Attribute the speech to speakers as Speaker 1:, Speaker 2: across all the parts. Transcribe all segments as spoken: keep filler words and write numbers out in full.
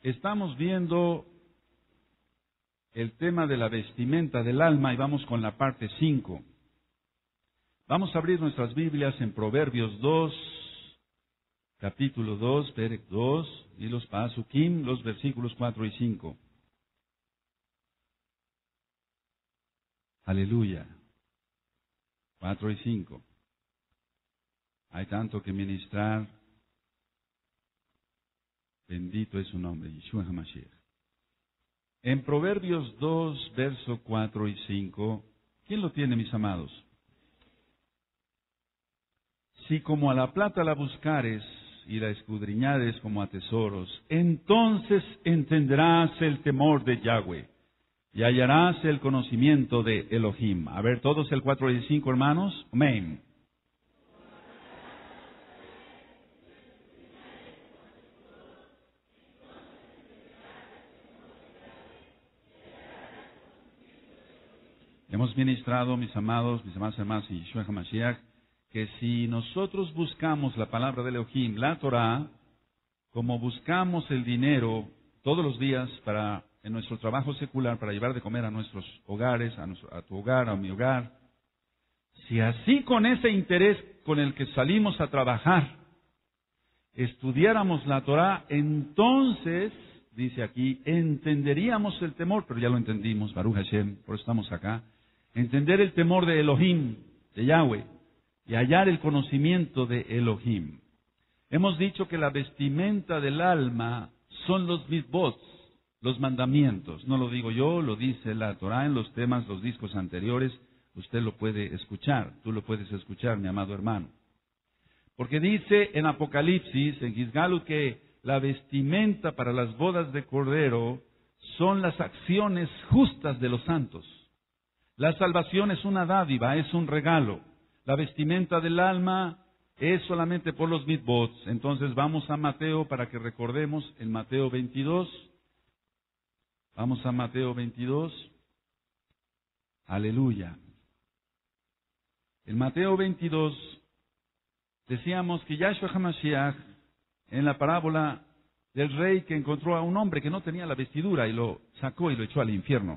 Speaker 1: Estamos viendo el tema de la vestimenta del alma y vamos con la parte cinco. Vamos a abrir nuestras Biblias en Proverbios dos, capítulo dos, Perec dos, y los Pasukim, los versículos cuatro y cinco. Aleluya. cuatro y cinco. Hay tanto que ministrar. Bendito es su nombre, Yeshua HaMashiach. En Proverbios dos, verso cuatro y cinco, ¿quién lo tiene, mis amados? Si como a la plata la buscares y la escudriñares como a tesoros, entonces entenderás el temor de Yahweh y hallarás el conocimiento de Elohim. A ver, todos el cuatro y cinco, hermanos. Amén. Hemos ministrado, mis amados, mis amadas hermanas y Yeshua HaMashiach, que si nosotros buscamos la palabra de Elohim, la Torah, como buscamos el dinero todos los días para en nuestro trabajo secular, para llevar de comer a nuestros hogares, a, nuestro, a tu hogar, a mi hogar, si así con ese interés con el que salimos a trabajar, estudiáramos la Torah, entonces, dice aquí, entenderíamos el temor, pero ya lo entendimos, Baruch Hashem, por eso estamos acá, entender el temor de Elohim, de Yahweh, y hallar el conocimiento de Elohim. Hemos dicho que la vestimenta del alma son los mitzvot, los mandamientos. No lo digo yo, lo dice la Torah en los temas, los discos anteriores. Usted lo puede escuchar, tú lo puedes escuchar, mi amado hermano. Porque dice en Apocalipsis, en Gizgalut, que la vestimenta para las bodas de Cordero son las acciones justas de los santos. La salvación es una dádiva, es un regalo. La vestimenta del alma es solamente por los mitzvot. Entonces vamos a Mateo para que recordemos en Mateo veintidós. Vamos a Mateo veintidós. Aleluya. En Mateo veintidós decíamos que Yahshua HaMashiach, en la parábola del rey que encontró a un hombre que no tenía la vestidura y lo sacó y lo echó al infierno.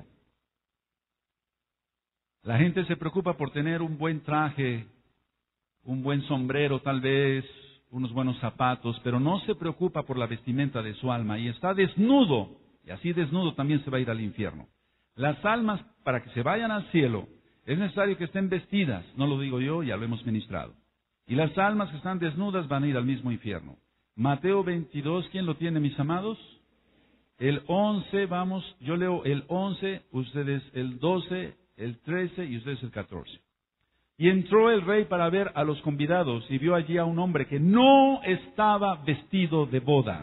Speaker 1: La gente se preocupa por tener un buen traje, un buen sombrero tal vez, unos buenos zapatos, pero no se preocupa por la vestimenta de su alma y está desnudo, y así desnudo también se va a ir al infierno. Las almas, para que se vayan al cielo, es necesario que estén vestidas, no lo digo yo, ya lo hemos ministrado. Y las almas que están desnudas van a ir al mismo infierno. Mateo veintidós, ¿quién lo tiene, mis amados? El once, vamos, yo leo el once, ustedes el doce, el trece y ustedes el catorce. Y entró el rey para ver a los convidados y vio allí a un hombre que no estaba vestido de boda.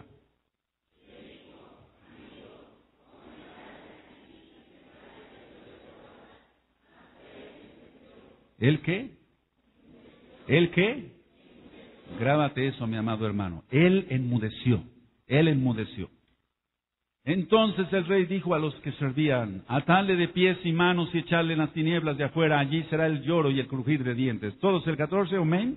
Speaker 1: ¿El qué? ¿El qué? Grábate eso, mi amado hermano. Él enmudeció. Él enmudeció. Entonces el rey dijo a los que servían, atadle de pies y manos y echarle en las tinieblas de afuera, allí será el lloro y el crujir de dientes. ¿Todos el catorce? Amén.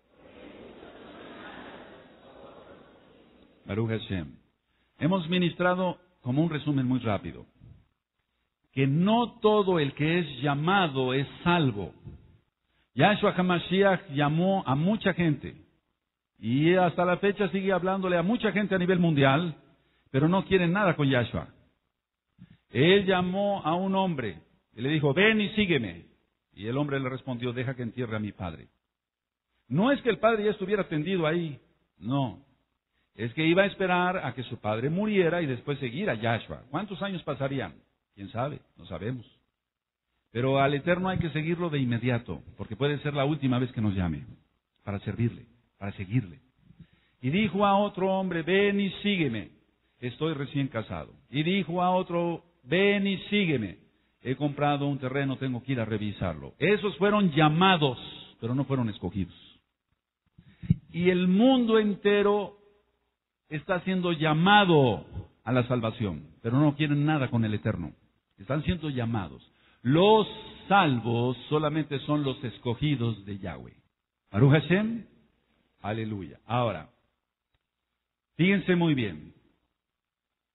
Speaker 1: Baruch Hashem. Hemos ministrado como un resumen muy rápido, que no todo el que es llamado es salvo. Yahshua HaMashiach llamó a mucha gente, y hasta la fecha sigue hablándole a mucha gente a nivel mundial, pero no quieren nada con Yahshua. Él llamó a un hombre y le dijo, ven y sígueme. Y el hombre le respondió, deja que entierre a mi padre. No es que el padre ya estuviera tendido ahí, no. Es que iba a esperar a que su padre muriera y después seguir a Yahshua. ¿Cuántos años pasarían? ¿Quién sabe? No sabemos. Pero al Eterno hay que seguirlo de inmediato, porque puede ser la última vez que nos llame, para servirle, para seguirle. Y dijo a otro hombre, ven y sígueme. Estoy recién casado. Y dijo a otro, ven y sígueme. He comprado un terreno, tengo que ir a revisarlo. Esos fueron llamados, pero no fueron escogidos. Y el mundo entero está siendo llamado a la salvación, pero no quieren nada con el Eterno. Están siendo llamados. Los salvos solamente son los escogidos de Yahweh. Baruch Hashem, aleluya. Ahora, fíjense muy bien.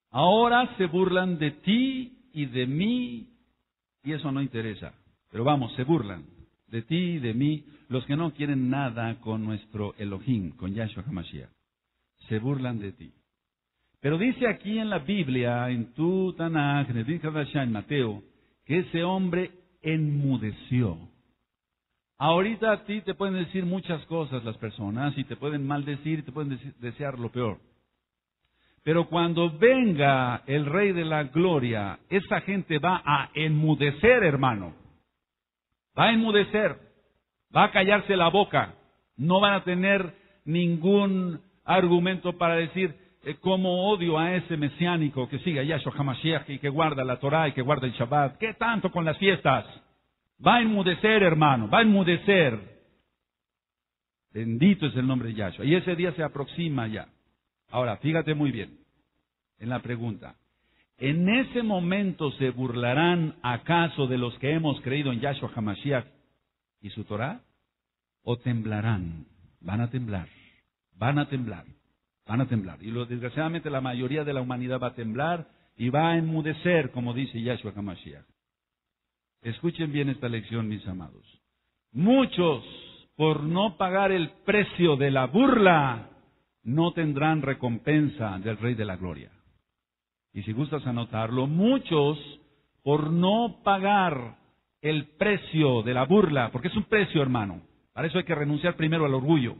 Speaker 1: Ahora se burlan de ti y de mí, y eso no interesa. Pero vamos, se burlan de ti y de mí, los que no quieren nada con nuestro Elohim, con Yahshua HaMashiach. Se burlan de ti. Pero dice aquí en la Biblia, en tu Tanaj, en el Brit Hadashah, en Mateo, que ese hombre enmudeció. Ahorita a ti te pueden decir muchas cosas las personas, y te pueden maldecir, y te pueden desear lo peor. Pero cuando venga el Rey de la Gloria, esa gente va a enmudecer, hermano. Va a enmudecer. Va a callarse la boca. No van a tener ningún argumento para decir eh, cómo odio a ese mesiánico que sigue a Yahshua HaMashiach y que guarda la Torah y que guarda el Shabbat. ¿Qué tanto con las fiestas? Va a enmudecer, hermano. Va a enmudecer. Bendito es el nombre de Yahshua. Y ese día se aproxima ya. Ahora, fíjate muy bien en la pregunta. ¿En ese momento se burlarán acaso de los que hemos creído en Yahshua HaMashiach y su Torah? ¿O temblarán? Van a temblar, van a temblar, van a temblar. Y lo, desgraciadamente la mayoría de la humanidad va a temblar y va a enmudecer, como dice Yahshua HaMashiach. Escuchen bien esta lección, mis amados. Muchos, por no pagar el precio de la burla, no tendrán recompensa del Rey de la Gloria. Y si gustas anotarlo, muchos por no pagar el precio de la burla, porque es un precio, hermano, para eso hay que renunciar primero al orgullo.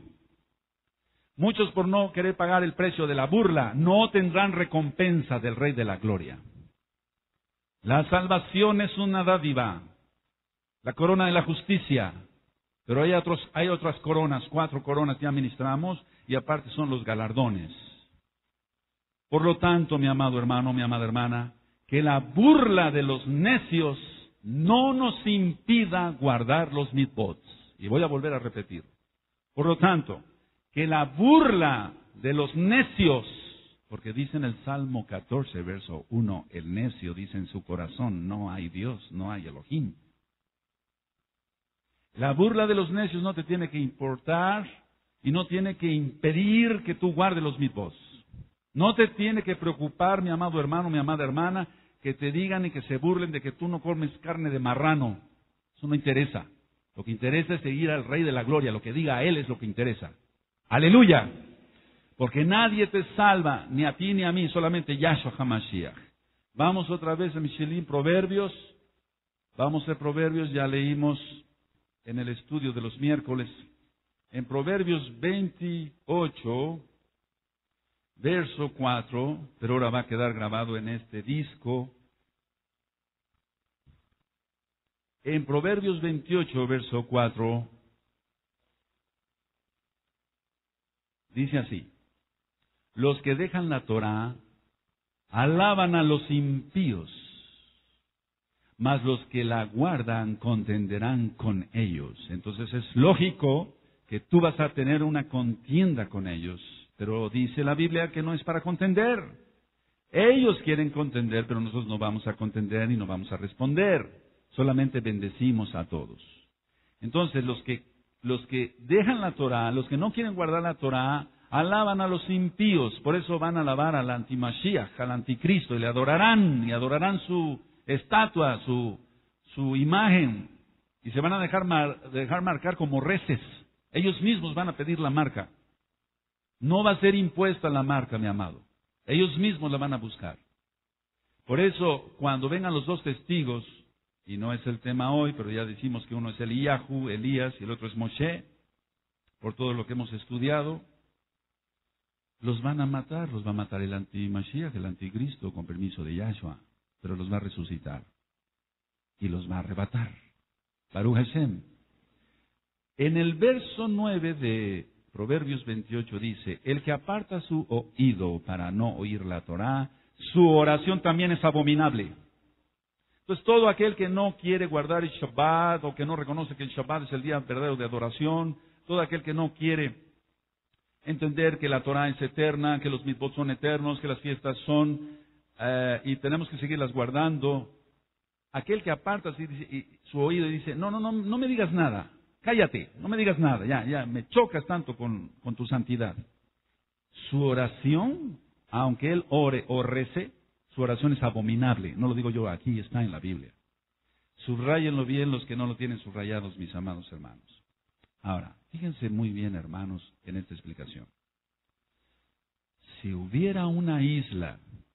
Speaker 1: Muchos por no querer pagar el precio de la burla, no tendrán recompensa del Rey de la Gloria. La salvación es una dádiva, la corona de la justicia, pero hay, otros, hay otras coronas, cuatro coronas que administramos, y aparte son los galardones. Por lo tanto, mi amado hermano, mi amada hermana, que la burla de los necios no nos impida guardar los mitzvot. Y voy a volver a repetir. Por lo tanto, que la burla de los necios, porque dice en el Salmo catorce, verso uno, el necio dice en su corazón, no hay Dios, no hay Elohim. La burla de los necios no te tiene que importar y no tiene que impedir que tú guardes los mitzvot. No te tiene que preocupar, mi amado hermano, mi amada hermana, que te digan y que se burlen de que tú no comes carne de marrano. Eso no interesa. Lo que interesa es seguir al Rey de la Gloria. Lo que diga a Él es lo que interesa. ¡Aleluya! Porque nadie te salva, ni a ti ni a mí, solamente Yahshua HaMashiach. Vamos otra vez a Mishelim, Proverbios. Vamos a Proverbios, ya leímos en el estudio de los miércoles. En Proverbios veintiocho, verso cuatro, pero ahora va a quedar grabado en este disco. En Proverbios veintiocho, verso cuatro, dice así: los que dejan la Torá alaban a los impíos, mas los que la guardan contenderán con ellos. Entonces es lógico que tú vas a tener una contienda con ellos, pero dice la Biblia que no es para contender. Ellos quieren contender, pero nosotros no vamos a contender y no vamos a responder. Solamente bendecimos a todos. Entonces los que, los que dejan la Torá, los que no quieren guardar la Torá, alaban a los impíos. Por eso van a alabar al antimashiach, al anticristo, y le adorarán, y adorarán su estatua, su, su imagen, y se van a dejar, mar, dejar marcar como reces. Ellos mismos van a pedir la marca. No va a ser impuesta la marca, mi amado. Ellos mismos la van a buscar. Por eso, cuando vengan los dos testigos, y no es el tema hoy, pero ya decimos que uno es Eliyahu, Elías, y el otro es Moshe, por todo lo que hemos estudiado, los van a matar, los va a matar el antimashiach, el anticristo, con permiso de Yahshua, pero los va a resucitar y los va a arrebatar. Baruch Hashem. En el verso nueve de Proverbios veintiocho dice: el que aparta su oído para no oír la Torá, su oración también es abominable. Entonces todo aquel que no quiere guardar el Shabbat, o que no reconoce que el Shabbat es el día verdadero de adoración, todo aquel que no quiere entender que la Torá es eterna, que los mitzvot son eternos, que las fiestas son, eh, y tenemos que seguirlas guardando, aquel que aparta su oído y dice: no, no, no, no me digas nada, cállate, no me digas nada, ya, ya, me chocas tanto con, con tu santidad. Su oración, aunque él ore o rece, su oración es abominable. No lo digo yo, aquí está en la Biblia. Subrayenlo bien los que no lo tienen subrayados, mis amados hermanos. Ahora, fíjense muy bien, hermanos, en esta explicación. Si hubiera una isla,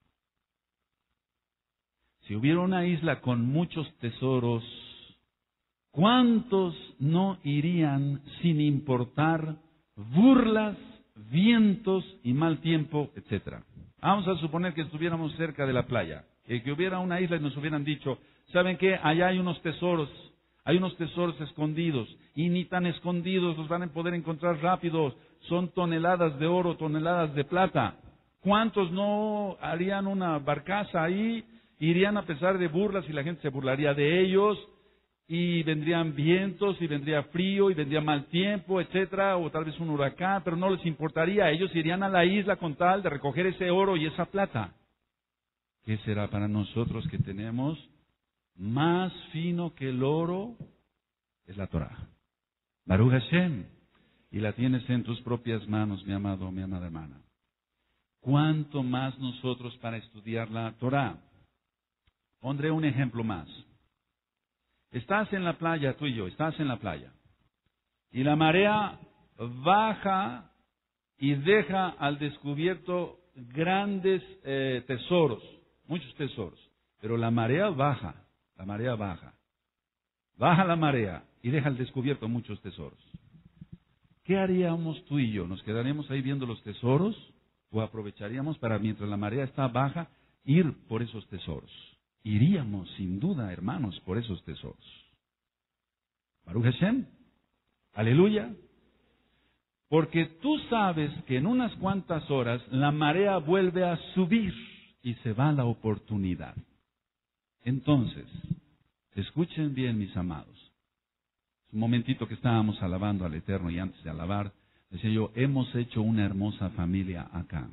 Speaker 1: si hubiera una isla con muchos tesoros, ¿cuántos no irían sin importar burlas, vientos y mal tiempo, etcétera? Vamos a suponer que estuviéramos cerca de la playa, y que hubiera una isla y nos hubieran dicho, ¿saben qué? Allá hay unos tesoros, hay unos tesoros escondidos, y ni tan escondidos los van a poder encontrar rápido, son toneladas de oro, toneladas de plata. ¿Cuántos no harían una barcaza ahí? Irían a pesar de burlas y la gente se burlaría de ellos, y vendrían vientos, y vendría frío, y vendría mal tiempo, etcétera, o tal vez un huracán, pero no les importaría. Ellos irían a la isla con tal de recoger ese oro y esa plata. ¿Qué será para nosotros que tenemos más fino que el oro? Es la Torah. Baruch Hashem. Y la tienes en tus propias manos, mi amado, mi amada hermana. ¿Cuánto más nosotros para estudiar la Torah? Pondré un ejemplo más. Estás en la playa, tú y yo, estás en la playa. Y la marea baja y deja al descubierto grandes eh, tesoros, muchos tesoros. Pero la marea baja, la marea baja. Baja la marea y deja al descubierto muchos tesoros. ¿Qué haríamos tú y yo? ¿Nos quedaríamos ahí viendo los tesoros? ¿O aprovecharíamos para, mientras la marea está baja, ir por esos tesoros? Iríamos, sin duda, hermanos, por esos tesoros. Baruch Hashem. Aleluya. Porque tú sabes que en unas cuantas horas la marea vuelve a subir y se va la oportunidad. Entonces, escuchen bien, mis amados. Un momentito que estábamos alabando al Eterno, y antes de alabar, decía yo, hemos hecho una hermosa familia acá.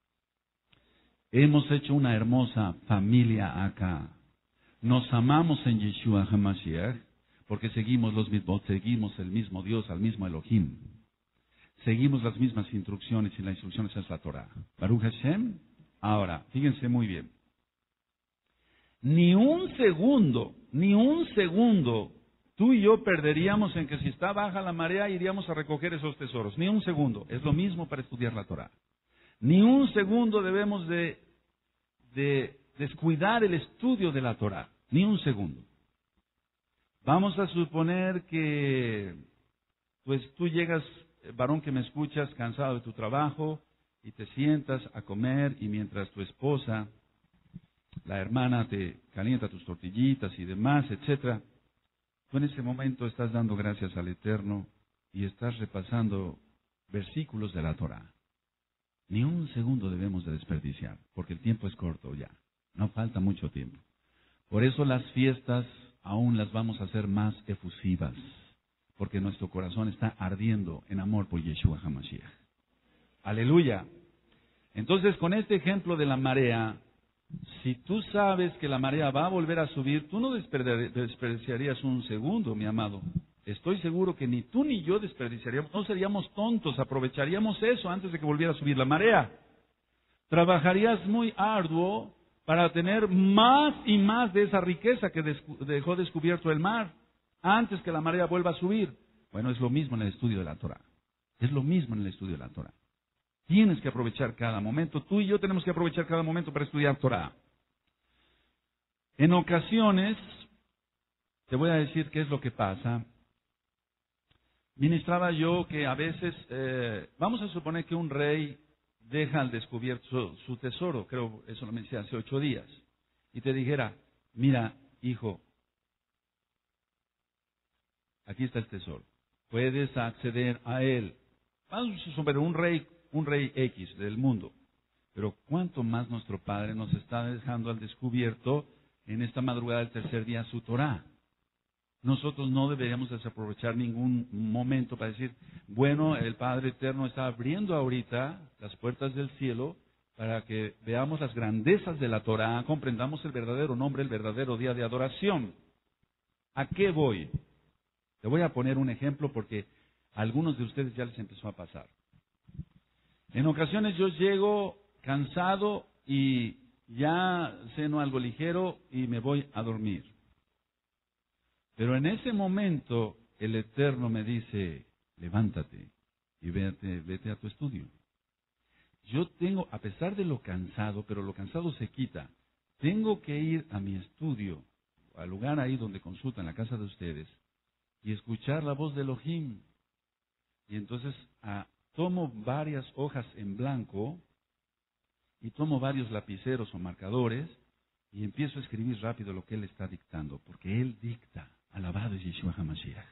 Speaker 1: Hemos hecho una hermosa familia acá. Nos amamos en Yeshua HaMashiach porque seguimos los mismos, seguimos el mismo Dios, al mismo Elohim. Seguimos las mismas instrucciones, y las instrucciones es la Torah. Baruch Hashem. Ahora, fíjense muy bien. Ni un segundo, ni un segundo, tú y yo perderíamos en que si está baja la marea iríamos a recoger esos tesoros. Ni un segundo. Es lo mismo para estudiar la Torah. Ni un segundo debemos de, de descuidar el estudio de la Torah. Ni un segundo. Vamos a suponer que pues tú llegas, varón que me escuchas, cansado de tu trabajo, y te sientas a comer, y mientras tu esposa, la hermana, te calienta tus tortillitas y demás, etcétera, tú en ese momento estás dando gracias al Eterno y estás repasando versículos de la Torah. Ni un segundo debemos de desperdiciar, porque el tiempo es corto ya. No falta mucho tiempo. Por eso las fiestas aún las vamos a hacer más efusivas, porque nuestro corazón está ardiendo en amor por Yeshua HaMashiach. Aleluya. Entonces, con este ejemplo de la marea, si tú sabes que la marea va a volver a subir, tú no desperdiciarías un segundo, mi amado. Estoy seguro que ni tú ni yo desperdiciaríamos, no seríamos tontos, aprovecharíamos eso antes de que volviera a subir la marea. Trabajarías muy arduo para tener más y más de esa riqueza que dejó descubierto el mar antes que la marea vuelva a subir. Bueno, es lo mismo en el estudio de la Torah. Es lo mismo en el estudio de la Torah. Tienes que aprovechar cada momento. Tú y yo tenemos que aprovechar cada momento para estudiar Torah. En ocasiones, te voy a decir qué es lo que pasa. Ministraba yo que a veces, eh, vamos a suponer que un rey deja al descubierto su, su tesoro, creo eso lo mencioné hace ocho días, y te dijera, mira, hijo, aquí está el tesoro, puedes acceder a él. Vamos a suponer un rey, un rey X del mundo, pero cuánto más nuestro Padre nos está dejando al descubierto en esta madrugada del tercer día su Torah. Nosotros no deberíamos desaprovechar ningún momento para decir, bueno, el Padre Eterno está abriendo ahorita las puertas del cielo para que veamos las grandezas de la Torah, comprendamos el verdadero nombre, el verdadero día de adoración. ¿A qué voy? Te voy a poner un ejemplo porque a algunos de ustedes ya les empezó a pasar. En ocasiones yo llego cansado y ya ceno algo ligero y me voy a dormir. Pero en ese momento el Eterno me dice, levántate y vete, vete a tu estudio. Yo tengo, a pesar de lo cansado, pero lo cansado se quita, tengo que ir a mi estudio, al lugar ahí donde consultan, la casa de ustedes, y escuchar la voz de Elohim. Y entonces ah, tomo varias hojas en blanco y tomo varios lapiceros o marcadores y empiezo a escribir rápido lo que Él está dictando, porque Él dicta. Alabado es Yeshua HaMashiach.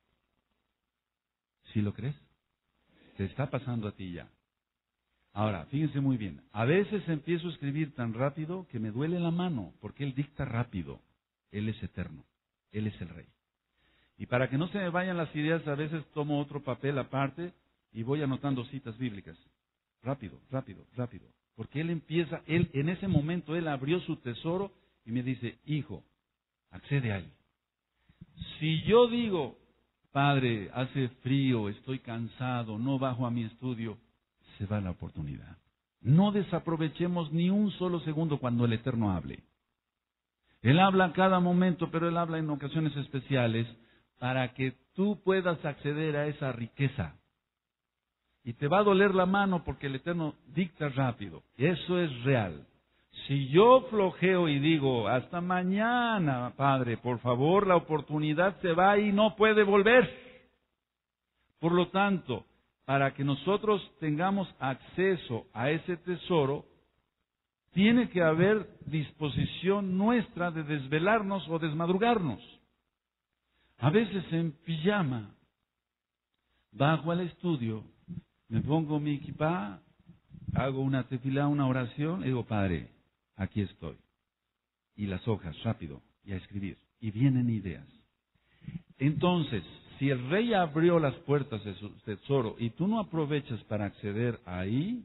Speaker 1: ¿Sí lo crees? Te está pasando a ti ya. Ahora, fíjense muy bien. A veces empiezo a escribir tan rápido que me duele la mano, porque Él dicta rápido. Él es eterno. Él es el Rey. Y para que no se me vayan las ideas, a veces tomo otro papel aparte y voy anotando citas bíblicas. Rápido, rápido, rápido. Porque Él empieza, Él en ese momento, Él abrió su tesoro y me dice, hijo, accede ahí. Si yo digo, Padre, hace frío, estoy cansado, no bajo a mi estudio, se va la oportunidad. No desaprovechemos ni un solo segundo cuando el Eterno hable. Él habla a cada momento, pero Él habla en ocasiones especiales para que tú puedas acceder a esa riqueza. Y te va a doler la mano porque el Eterno dicta rápido. Eso es real. Si yo flojeo y digo, hasta mañana, Padre, por favor, la oportunidad se va y no puede volver. Por lo tanto, para que nosotros tengamos acceso a ese tesoro, tiene que haber disposición nuestra de desvelarnos o desmadrugarnos. A veces en pijama, bajo al estudio, me pongo mi equipá, hago una tefilá, una oración, y digo, Padre, aquí estoy. Y las hojas, rápido, y a escribir. Y vienen ideas. Entonces, si el rey abrió las puertas de su tesoro y tú no aprovechas para acceder ahí,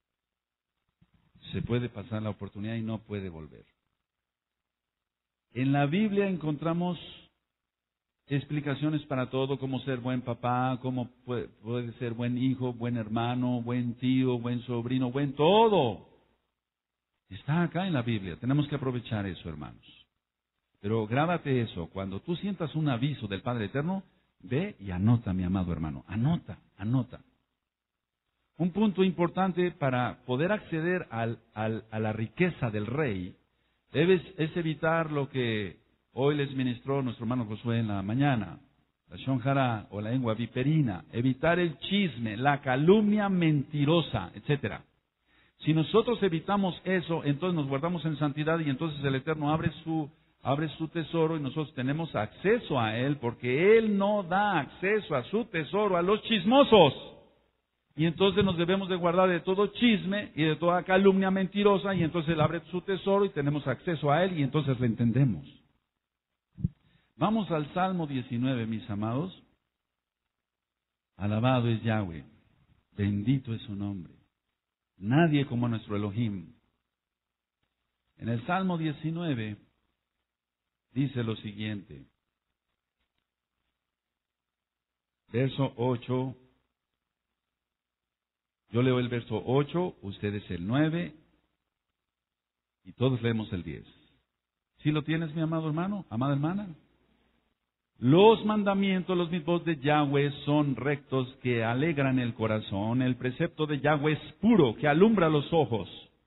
Speaker 1: se puede pasar la oportunidad y no puede volver. En la Biblia encontramos explicaciones para todo, cómo ser buen papá, cómo puede, puede ser buen hijo, buen hermano, buen tío, buen sobrino, buen todo. Está acá en la Biblia, tenemos que aprovechar eso, hermanos. Pero grábate eso, cuando tú sientas un aviso del Padre Eterno, ve y anota, mi amado hermano, anota, anota. Un punto importante para poder acceder al, al, a la riqueza del rey, debes, es evitar lo que hoy les ministró nuestro hermano Josué en la mañana, la shonjara o la lengua viperina, evitar el chisme, la calumnia mentirosa, etcétera. Si nosotros evitamos eso, entonces nos guardamos en santidad y entonces el Eterno abre su, abre su tesoro y nosotros tenemos acceso a Él, porque Él no da acceso a su tesoro a los chismosos. Y entonces nos debemos de guardar de todo chisme y de toda calumnia mentirosa, y entonces Él abre su tesoro y tenemos acceso a Él y entonces lo entendemos. Vamos al Salmo diecinueve, mis amados. Alabado es Yahweh, bendito es su nombre. Nadie como nuestro Elohim. En el Salmo diecinueve dice lo siguiente. Verso ocho. Yo leo el verso ocho, ustedes el nueve, y todos leemos el diez. ¿Sí lo tienes, mi amado hermano, amada hermana? Los mandamientos, los mitzvot de Yahweh son rectos que alegran el corazón. El precepto de Yahweh es puro, que alumbra los ojos.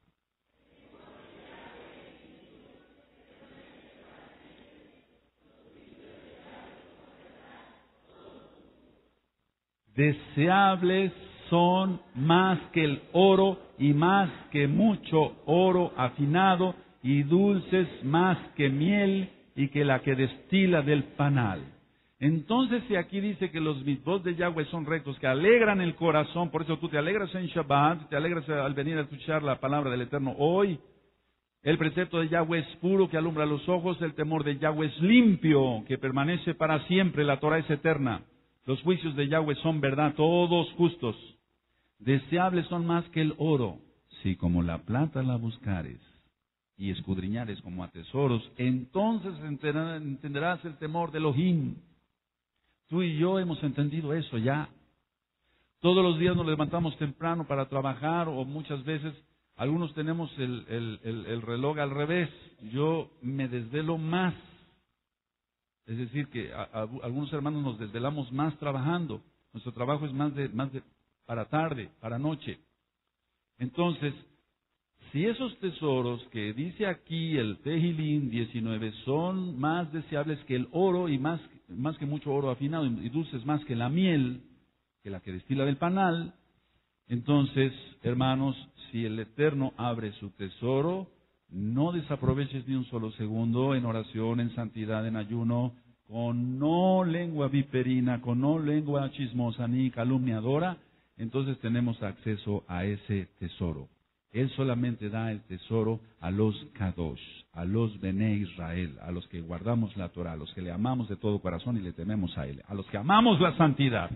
Speaker 1: Deseables son más que el oro y más que mucho oro afinado y dulces más que miel y que la que destila del panal. Entonces, si aquí dice que los mitzvot de Yahweh son rectos, que alegran el corazón, por eso tú te alegras en Shabbat, te alegras al venir a escuchar la palabra del Eterno hoy. El precepto de Yahweh es puro, que alumbra los ojos. El temor de Yahweh es limpio, que permanece para siempre. La Torah es eterna. Los juicios de Yahweh son verdad, todos justos. Deseables son más que el oro, si como la plata la buscares y escudriñares como a tesoros, entonces entenderás el temor de Elohim. Tú y yo hemos entendido eso ya. Todos los días nos levantamos temprano para trabajar, o muchas veces Algunos tenemos el, el, el, el reloj al revés. Yo me desvelo más. Es decir, que a, a, algunos hermanos nos desvelamos más trabajando. Nuestro trabajo es más de, más de para tarde, para noche. Entonces, si esos tesoros que dice aquí el Tehillim diecinueve son más deseables que el oro y más, más que mucho oro afinado y dulces más que la miel, que la que destila del panal, entonces, hermanos, si el Eterno abre su tesoro, no desaproveches ni un solo segundo en oración, en santidad, en ayuno, con no lengua viperina, con no lengua chismosa ni calumniadora, entonces tenemos acceso a ese tesoro. Él solamente da el tesoro a los Kadosh, a los Bene Israel, a los que guardamos la Torah, a los que le amamos de todo corazón y le tememos a Él, a los que amamos la santidad.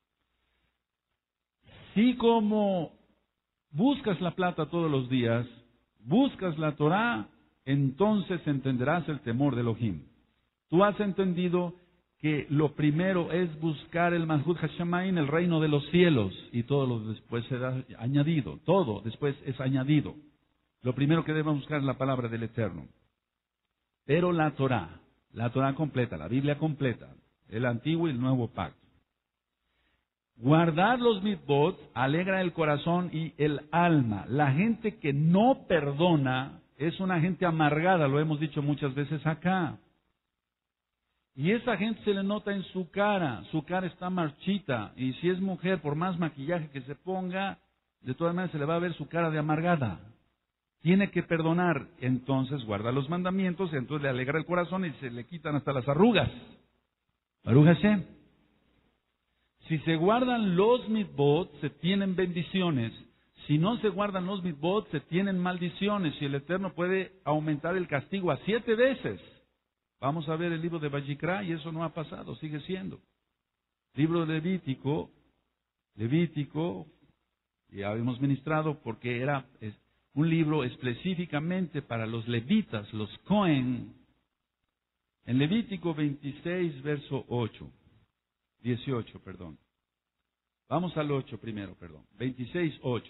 Speaker 1: Si como buscas la plata todos los días, buscas la Torah, entonces entenderás el temor de Elohim. Tú has entendido que lo primero es buscar el Malhut Hashemayim, el reino de los cielos, y todo lo después será añadido, todo después es añadido. Lo primero que debemos buscar es la palabra del Eterno. Pero la Torah, la Torah completa, la Biblia completa, el antiguo y el nuevo pacto. Guardar los mitzvot alegra el corazón y el alma. La gente que no perdona es una gente amargada, lo hemos dicho muchas veces acá. Y esa gente se le nota en su cara, su cara está marchita, y si es mujer, por más maquillaje que se ponga, de todas maneras se le va a ver su cara de amargada. Tiene que perdonar, entonces guarda los mandamientos, entonces le alegra el corazón y se le quitan hasta las arrugas. Baruch Hashem. Si se guardan los mitzvot, se tienen bendiciones. Si no se guardan los mitzvot, se tienen maldiciones, y el Eterno puede aumentar el castigo a siete veces. Vamos a ver el libro de Vayikra y eso no ha pasado, sigue siendo. Libro de Levítico, Levítico, ya habíamos ministrado porque era un libro específicamente para los levitas, los Cohen. En Levítico veintiséis, verso ocho, dieciocho, perdón. Vamos al ocho primero, perdón. veintiséis, ocho.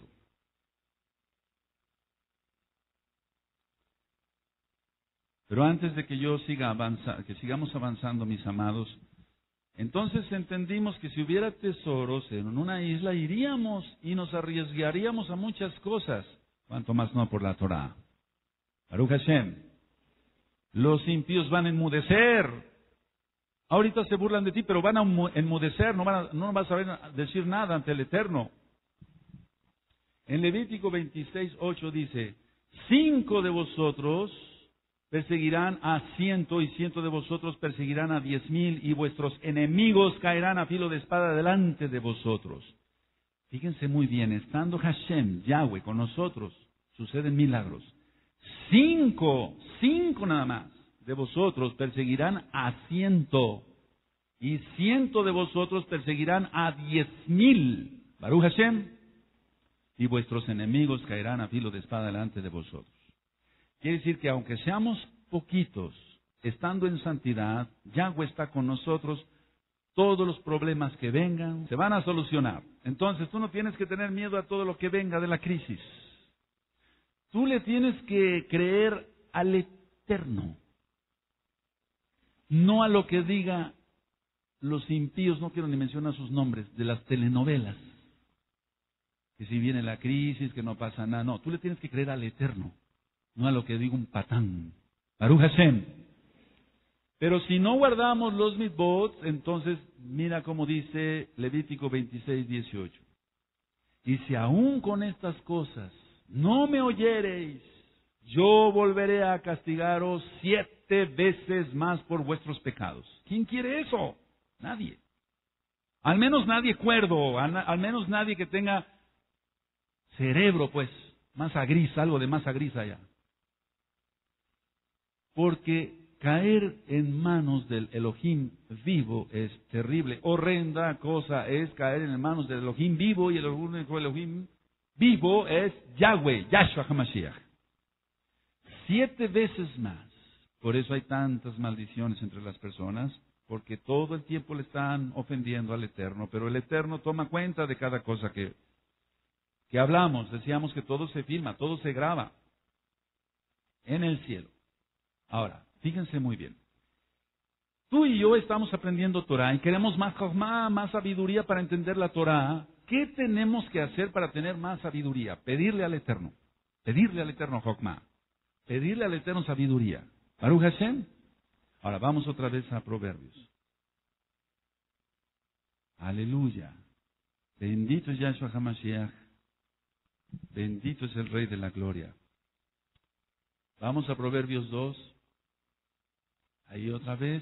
Speaker 1: Pero antes de que yo siga avanzando, que sigamos avanzando, mis amados, entonces entendimos que si hubiera tesoros en una isla, iríamos y nos arriesgaríamos a muchas cosas, cuanto más no por la Torah. Baruch Hashem. Los impíos van a enmudecer. Ahorita se burlan de ti, pero van a enmudecer, no, van a, no vas a saber decir nada ante el Eterno. En Levítico veintiséis, ocho dice, cinco de vosotros perseguirán a ciento, y ciento de vosotros perseguirán a diez mil, y vuestros enemigos caerán a filo de espada delante de vosotros. Fíjense muy bien, estando Hashem, Yahweh, con nosotros, suceden milagros. Cinco, cinco nada más de vosotros perseguirán a ciento, y ciento de vosotros perseguirán a diez mil. Baruch Hashem, y vuestros enemigos caerán a filo de espada delante de vosotros. Quiere decir que aunque seamos poquitos, estando en santidad, Yahweh está con nosotros, todos los problemas que vengan se van a solucionar. Entonces tú no tienes que tener miedo a todo lo que venga de la crisis. Tú le tienes que creer al Eterno, no a lo que diga los impíos, no quiero ni mencionar sus nombres, de las telenovelas. Que si viene la crisis, que no pasa nada. No, tú le tienes que creer al Eterno, no a lo que diga un patán. Baruch Hashem. Pero si no guardamos los mitzvot, entonces mira cómo dice Levítico veintiséis, dieciocho. Y si aún con estas cosas no me oyereis, yo volveré a castigaros siete veces más por vuestros pecados. ¿Quién quiere eso? Nadie. Al menos nadie cuerdo, al menos nadie que tenga cerebro, pues, masa gris, algo de masa gris allá. Porque caer en manos del Elohim vivo es terrible. Horrenda cosa es caer en manos del Elohim vivo, y el único Elohim vivo es Yahweh, Yahshua HaMashiach. Siete veces más. Por eso hay tantas maldiciones entre las personas, porque todo el tiempo le están ofendiendo al Eterno, pero el Eterno toma cuenta de cada cosa que que hablamos, decíamos que todo se filma, todo se graba en el cielo. Ahora, fíjense muy bien. Tú y yo estamos aprendiendo Torah y queremos más Jochma, más sabiduría para entender la Torah. ¿Qué tenemos que hacer para tener más sabiduría? Pedirle al Eterno. Pedirle al Eterno Jochma. Pedirle al Eterno sabiduría. Baruch Hashem. Ahora vamos otra vez a Proverbios. Aleluya. Bendito es Yahshua HaMashiach. Bendito es el Rey de la Gloria. Vamos a Proverbios dos. Ahí otra vez.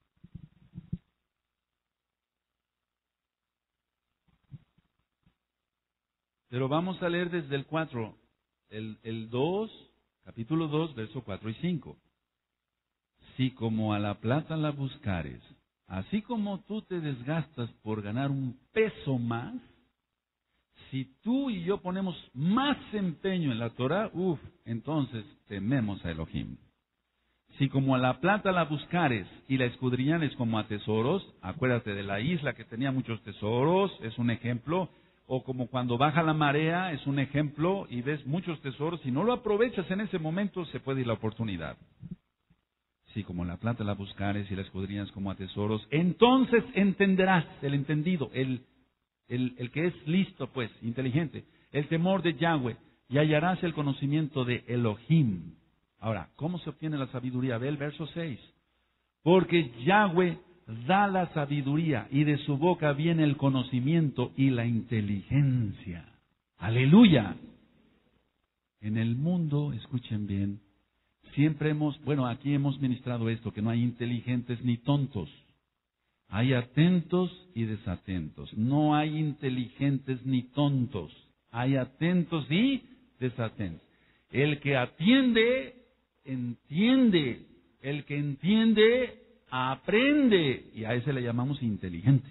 Speaker 1: Pero vamos a leer desde el cuatro, el, el dos, capítulo dos, verso cuatro y cinco. Si como a la plata la buscares, así como tú te desgastas por ganar un peso más, si tú y yo ponemos más empeño en la Torah, uff, entonces tememos a Elohim. Si como a la plata la buscares y la escudriñares como a tesoros, acuérdate de la isla que tenía muchos tesoros, es un ejemplo. O como cuando baja la marea, es un ejemplo, y ves muchos tesoros, si no lo aprovechas en ese momento, se puede ir la oportunidad. Si como la plata la buscares y la escudriñas como a tesoros, entonces entenderás, el entendido, el, el, el que es listo, pues, inteligente, el temor de Yahweh, y hallarás el conocimiento de Elohim. Ahora, ¿cómo se obtiene la sabiduría? Ve el verso seis. Porque Yahweh da la sabiduría y de su boca viene el conocimiento y la inteligencia. ¡Aleluya! En el mundo, escuchen bien, siempre hemos, bueno, aquí hemos ministrado esto, que no hay inteligentes ni tontos. Hay atentos y desatentos. No hay inteligentes ni tontos. Hay atentos y desatentos. El que atiende, entiende. El que entiende, aprende, y a ese le llamamos inteligente.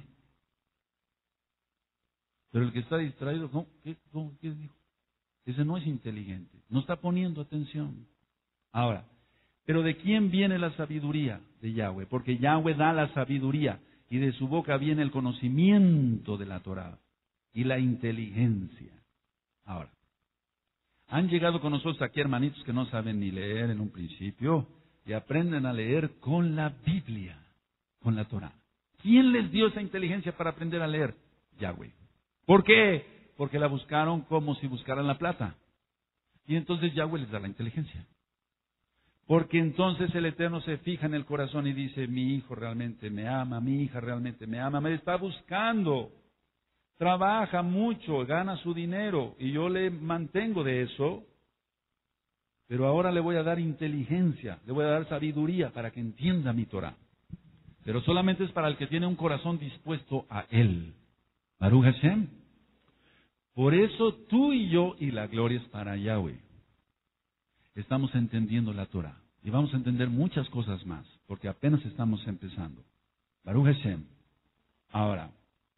Speaker 1: Pero el que está distraído, ¿cómo? ¿Qué, cómo, ¿qué dijo? Ese no es inteligente, no está poniendo atención. Ahora, ¿pero de quién viene la sabiduría? De Yahweh, porque Yahweh da la sabiduría, y de su boca viene el conocimiento de la Torah, y la inteligencia. Ahora, han llegado con nosotros aquí hermanitos que no saben ni leer en un principio, y aprenden a leer con la Biblia, con la Torah. ¿Quién les dio esa inteligencia para aprender a leer? Yahweh. ¿Por qué? Porque la buscaron como si buscaran la plata. Y entonces Yahweh les da la inteligencia. Porque entonces el Eterno se fija en el corazón y dice, mi hijo realmente me ama, mi hija realmente me ama, me está buscando. Trabaja mucho, gana su dinero y yo le mantengo de eso. Pero ahora le voy a dar inteligencia, le voy a dar sabiduría para que entienda mi Torah. Pero solamente es para el que tiene un corazón dispuesto a Él. Baruch Hashem. Por eso tú y yo, y la gloria es para Yahweh, estamos entendiendo la Torah. Y vamos a entender muchas cosas más, porque apenas estamos empezando. Baruch Hashem. Ahora,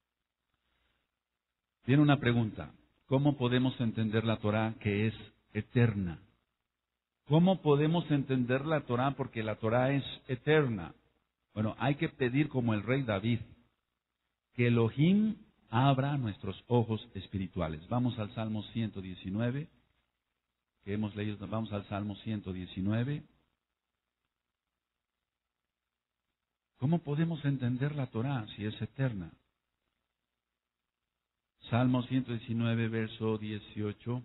Speaker 1: viene una pregunta. ¿Cómo podemos entender la Torah que es eterna? ¿Cómo podemos entender la Torah? Porque la Torah es eterna. Bueno, hay que pedir como el rey David, que Elohim abra nuestros ojos espirituales. Vamos al Salmo ciento diecinueve, que hemos leído, vamos al Salmo ciento diecinueve. ¿Cómo podemos entender la Torah si es eterna? Salmo ciento diecinueve, verso dieciocho.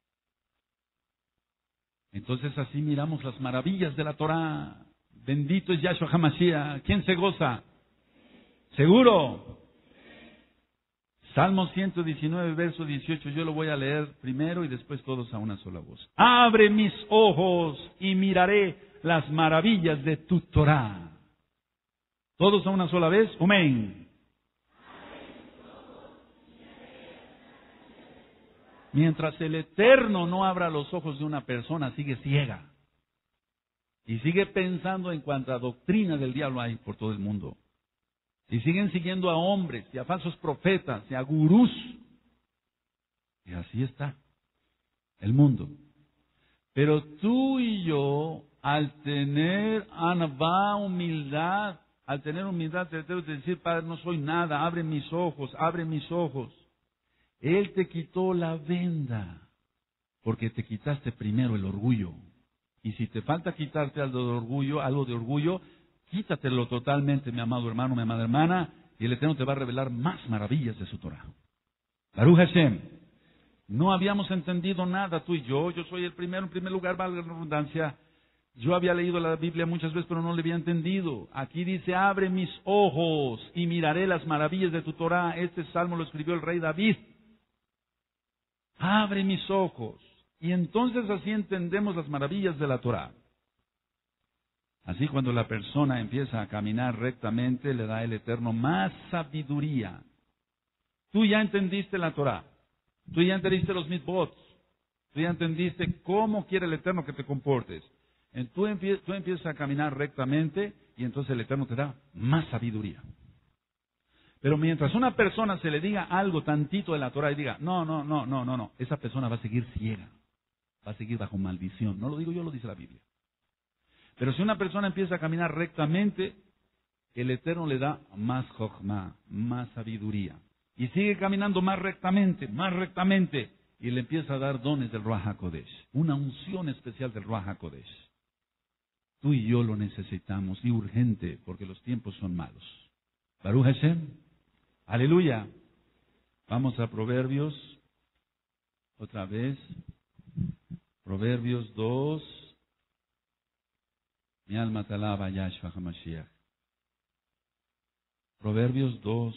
Speaker 1: Entonces así miramos las maravillas de la Torah. Bendito es Yahshua HaMashiach. ¿Quién se goza? ¿Seguro? Salmo ciento diecinueve, verso dieciocho. Yo lo voy a leer primero y después todos a una sola voz. Abre mis ojos y miraré las maravillas de tu Torah. ¿Todos a una sola vez? Amén. Mientras el Eterno no abra los ojos de una persona, sigue ciega. Y sigue pensando en cuánta doctrina del diablo hay por todo el mundo. Y siguen siguiendo a hombres, y a falsos profetas, y a gurús. Y así está el mundo. Pero tú y yo, al tener anavá, humildad, al tener humildad, te debo decir, Padre, no soy nada, abre mis ojos, abre mis ojos. Él te quitó la venda, porque te quitaste primero el orgullo. Y si te falta quitarte algo de orgullo, algo de orgullo, quítatelo totalmente, mi amado hermano, mi amada hermana, y el Eterno te va a revelar más maravillas de su Torah. Baruch Hashem. No habíamos entendido nada, tú y yo. Yo soy el primero, en primer lugar, valga la redundancia. Yo había leído la Biblia muchas veces, pero no le había entendido. Aquí dice, abre mis ojos y miraré las maravillas de tu Torah. Este salmo lo escribió el rey David. Abre mis ojos. Y entonces así entendemos las maravillas de la Torah. Así cuando la persona empieza a caminar rectamente, le da el Eterno más sabiduría. Tú ya entendiste la Torah. Tú ya entendiste los mitzvot. Tú ya entendiste cómo quiere el Eterno que te comportes. Tú empiezas, tú empiezas a caminar rectamente y entonces el Eterno te da más sabiduría. Pero mientras una persona se le diga algo tantito de la Torah y diga, no, no, no, no, no, no, esa persona va a seguir ciega. Va a seguir bajo maldición. No lo digo yo, lo dice la Biblia. Pero si una persona empieza a caminar rectamente, el Eterno le da más jochma, más sabiduría. Y sigue caminando más rectamente, más rectamente, y le empieza a dar dones del Ruach HaKodesh. Una unción especial del Ruach HaKodesh. Tú y yo lo necesitamos, y urgente, porque los tiempos son malos. Baruch Hashem. Aleluya. Vamos a Proverbios, otra vez. Proverbios dos. Mi alma te alaba, Yahshua HaMashiach. Proverbios dos.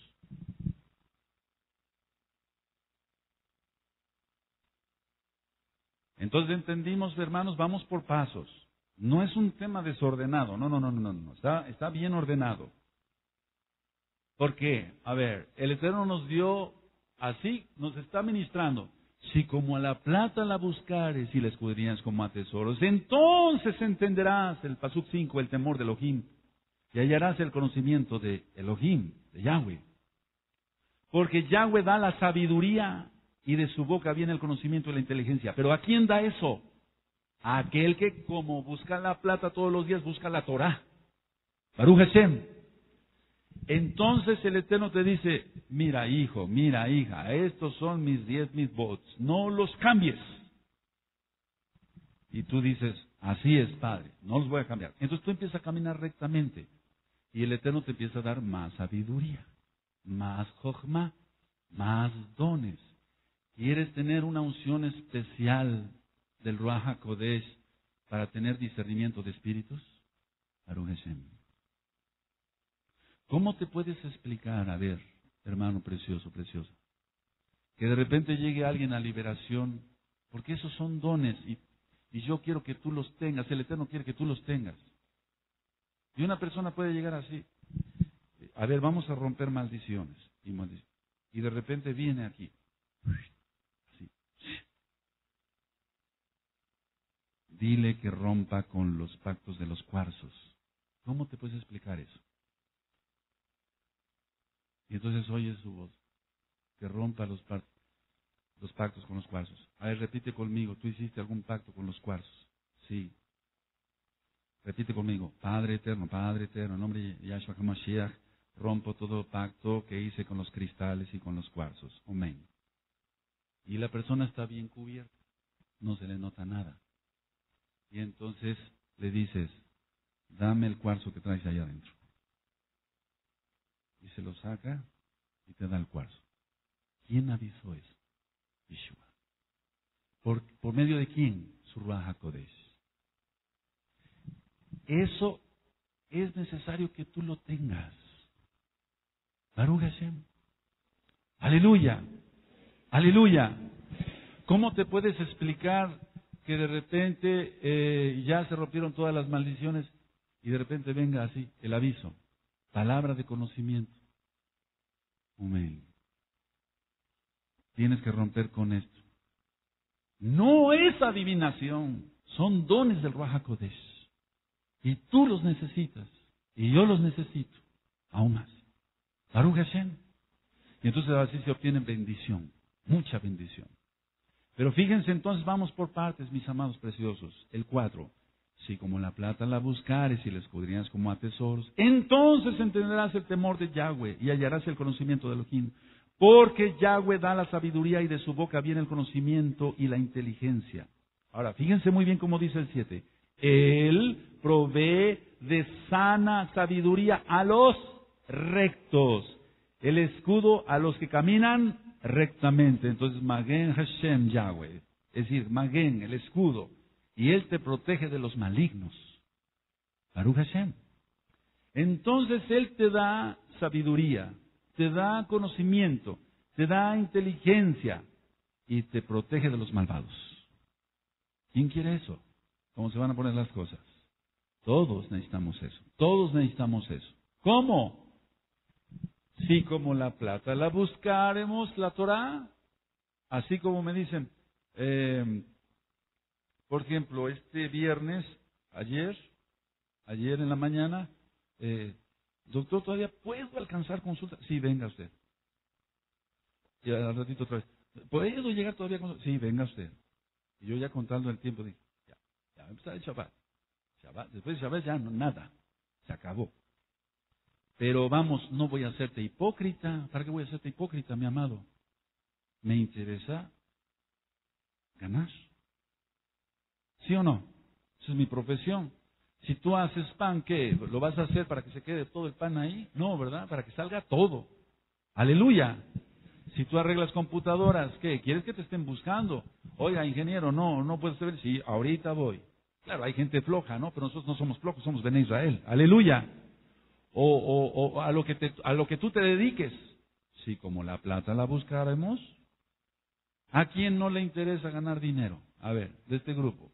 Speaker 1: Entonces entendimos, hermanos, vamos por pasos. No es un tema desordenado, no, no, no, no, no, está, está bien ordenado. ¿Por qué? A ver, el Eterno nos dio, así nos está ministrando. Si como a la plata la buscares y la escudriñas como a tesoros, entonces entenderás el Pasuk cinco, el temor de Elohim, y hallarás el conocimiento de Elohim, de Yahweh. Porque Yahweh da la sabiduría y de su boca viene el conocimiento y la inteligencia. ¿Pero a quién da eso? A aquel que como busca la plata todos los días, busca la Torah. Baruch Hashem. Entonces el Eterno te dice, mira hijo, mira hija, estos son mis diez mitzvot, no los cambies. Y tú dices, así es, Padre, no los voy a cambiar. Entonces tú empiezas a caminar rectamente y el Eterno te empieza a dar más sabiduría, más jochma, más dones. ¿Quieres tener una unción especial del Ruach HaKodesh para tener discernimiento de espíritus? Baruch Hashem. ¿Cómo te puedes explicar, a ver, hermano precioso, preciosa, que de repente llegue alguien a liberación, porque esos son dones y, y yo quiero que tú los tengas, el Eterno quiere que tú los tengas? Y una persona puede llegar así, a ver, vamos a romper maldiciones, y, maldiciones, y de repente viene aquí, así. Dile que rompa con los pactos de los cuarzos. ¿Cómo te puedes explicar eso? Y entonces oye su voz, que rompa los, los pactos con los cuarzos. A ver, repite conmigo, ¿tú hiciste algún pacto con los cuarzos? Sí. Repite conmigo, Padre eterno, Padre eterno, en nombre de Yahshua HaMashiach, rompo todo pacto que hice con los cristales y con los cuarzos. Amén. Y la persona está bien cubierta, no se le nota nada. Y entonces le dices, dame el cuarzo que traes allá adentro. Y se lo saca y te da el cuarzo. ¿Quién avisó eso? Yeshua. ¿Por, por medio de quién? Su Ruach HaKodesh. Eso es necesario que tú lo tengas. Baruch Hashem. Aleluya. Aleluya. ¿Cómo te puedes explicar que de repente eh, ya se rompieron todas las maldiciones y de repente venga así el aviso? Palabra de conocimiento. Amén. Tienes que romper con esto. No es adivinación, son dones del Ruach HaKodesh. Y tú los necesitas, y yo los necesito, aún más. Baruch Hashem. Y entonces así se obtiene bendición, mucha bendición. Pero fíjense, entonces vamos por partes, mis amados preciosos. El cuatro. Si como la plata la buscares y la escudriñas como a tesoros, entonces entenderás el temor de Yahweh y hallarás el conocimiento de Elohim. Porque Yahweh da la sabiduría y de su boca viene el conocimiento y la inteligencia. Ahora, fíjense muy bien cómo dice el siete. Él provee de sana sabiduría a los rectos, el escudo a los que caminan rectamente. Entonces, Magen Hashem Yahweh, es decir, Magen, el escudo, y Él te protege de los malignos. Baruch Hashem. Entonces Él te da sabiduría, te da conocimiento, te da inteligencia y te protege de los malvados. ¿Quién quiere eso? ¿Cómo se van a poner las cosas? Todos necesitamos eso. Todos necesitamos eso. ¿Cómo? Si como la plata la buscaremos, la Torah. Así como me dicen, eh, por ejemplo, este viernes, ayer, ayer en la mañana, eh, doctor, ¿todavía puedo alcanzar consulta? Sí, venga usted. Y al ratito otra vez, ¿puedo llegar todavía a consulta? Sí, venga usted. Y yo ya contando el tiempo dije, ya, ya va a empezar el Shabbat. Shabbat. Después de Shabbat ya no, nada, se acabó. Pero vamos, no voy a hacerte hipócrita. ¿Para qué voy a hacerte hipócrita, mi amado? Me interesa ganar. ¿Sí o no? Esa es mi profesión. Si tú haces pan, ¿qué? ¿Lo vas a hacer para que se quede todo el pan ahí? No, ¿verdad? Para que salga todo. ¡Aleluya! Si tú arreglas computadoras, ¿qué? ¿Quieres que te estén buscando? Oiga, ingeniero, no, no puedes saber. Sí, ahorita voy. Claro, hay gente floja, ¿no? Pero nosotros no somos flojos, somos Bene Israel. ¡Aleluya! O, o, o a, lo que te, a lo que tú te dediques. Si como la plata la buscaremos, ¿a quién no le interesa ganar dinero? A ver, de este grupo.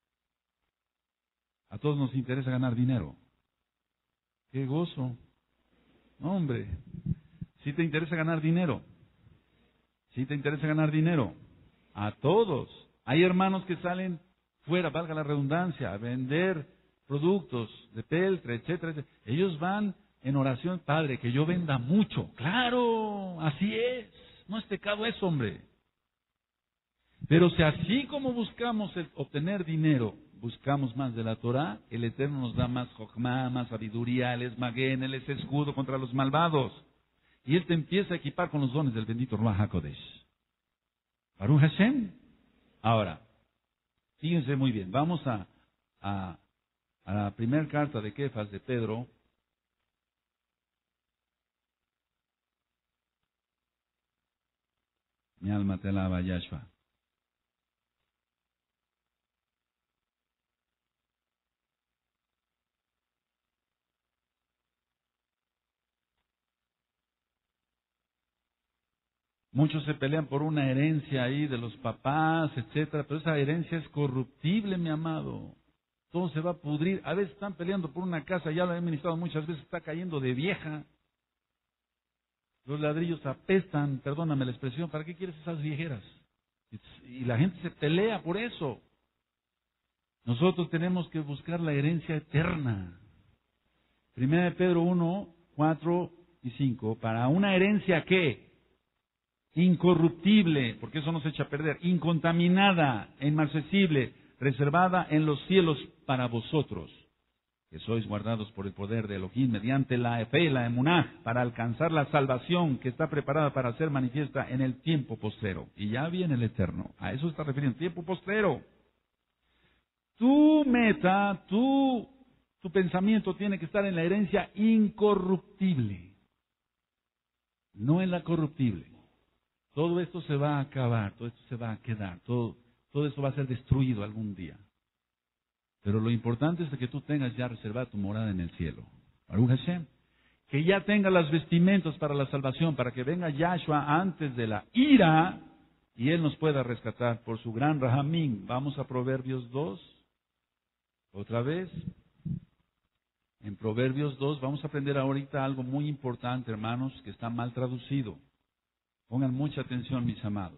Speaker 1: A todos nos interesa ganar dinero. ¡Qué gozo! Hombre, si te interesa ganar dinero. Si te interesa ganar dinero. A todos. Hay hermanos que salen fuera, valga la redundancia, a vender productos de peltre, etcétera, etcétera. Ellos van en oración, Padre, que yo venda mucho. ¡Claro! Así es. No es pecado eso, hombre. Pero si así como buscamos el obtener dinero, buscamos más de la Torah, el Eterno nos da más jochma, más sabiduría, Él es Maguen, Él es escudo contra los malvados. Y Él te empieza a equipar con los dones del bendito Ruach HaKodesh. Baruch Hashem. Ahora, fíjense muy bien, vamos a, a, a la primera carta de Kefas de Pedro. Mi alma te alaba, Yahshua. Muchos se pelean por una herencia ahí de los papás, etcétera, pero esa herencia es corruptible, mi amado. Todo se va a pudrir. A veces están peleando por una casa, ya lo he ministrado muchas veces, está cayendo de vieja. Los ladrillos apestan, perdóname la expresión, ¿para qué quieres esas viejeras? Y la gente se pelea por eso. Nosotros tenemos que buscar la herencia eterna. Primera de Pedro uno, cuatro y cinco. Para una herencia, ¿qué? Incorruptible, porque eso no se echa a perder, incontaminada, inmarcesible, reservada en los cielos para vosotros, que sois guardados por el poder de Elohim mediante la fe, la emuná, para alcanzar la salvación que está preparada para ser manifiesta en el tiempo postrero. Y ya viene el Eterno, a eso está refiriendo, tiempo postrero. Tu meta, tu, tu pensamiento tiene que estar en la herencia incorruptible, no en la corruptible. Todo esto se va a acabar, todo esto se va a quedar, todo, todo esto va a ser destruido algún día. Pero lo importante es que tú tengas ya reservada tu morada en el cielo. Baruch Hashem. Que ya tengas las vestimentas para la salvación, para que venga Yahshua antes de la ira y Él nos pueda rescatar por su gran Rahamim. Vamos a Proverbios dos. Otra vez. En Proverbios dos vamos a aprender ahorita algo muy importante, hermanos, que está mal traducido. Pongan mucha atención, mis amados.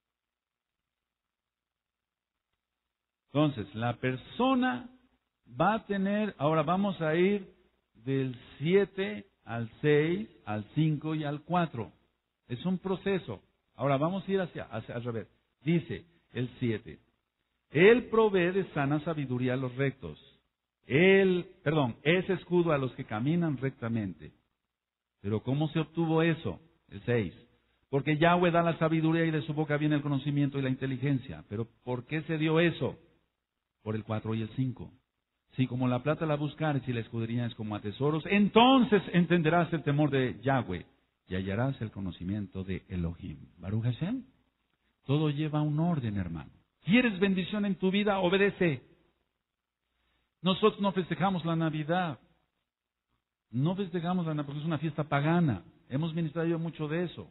Speaker 1: Entonces, la persona va a tener, ahora vamos a ir del siete al seis, al cinco y al cuatro. Es un proceso. Ahora vamos a ir hacia, hacia al revés. Dice el siete. Él provee de sana sabiduría a los rectos. Él, perdón, es escudo a los que caminan rectamente. Pero ¿cómo se obtuvo eso? El seis. Porque Yahweh da la sabiduría y de su boca viene el conocimiento y la inteligencia. Pero ¿por qué se dio eso? Por el cuatro y el cinco. Si como la plata la buscares y la escudriñas como a tesoros, entonces entenderás el temor de Yahweh y hallarás el conocimiento de Elohim. Baruch Hashem. Todo lleva un orden, hermano. ¿Quieres bendición en tu vida? Obedece. Nosotros no festejamos la Navidad. No festejamos la Navidad porque es una fiesta pagana. Hemos ministrado yo mucho de eso.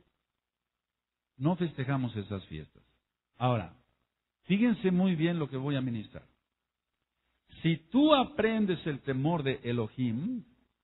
Speaker 1: No festejamos esas fiestas. Ahora, fíjense muy bien lo que voy a ministrar. Si tú aprendes el temor de Elohim,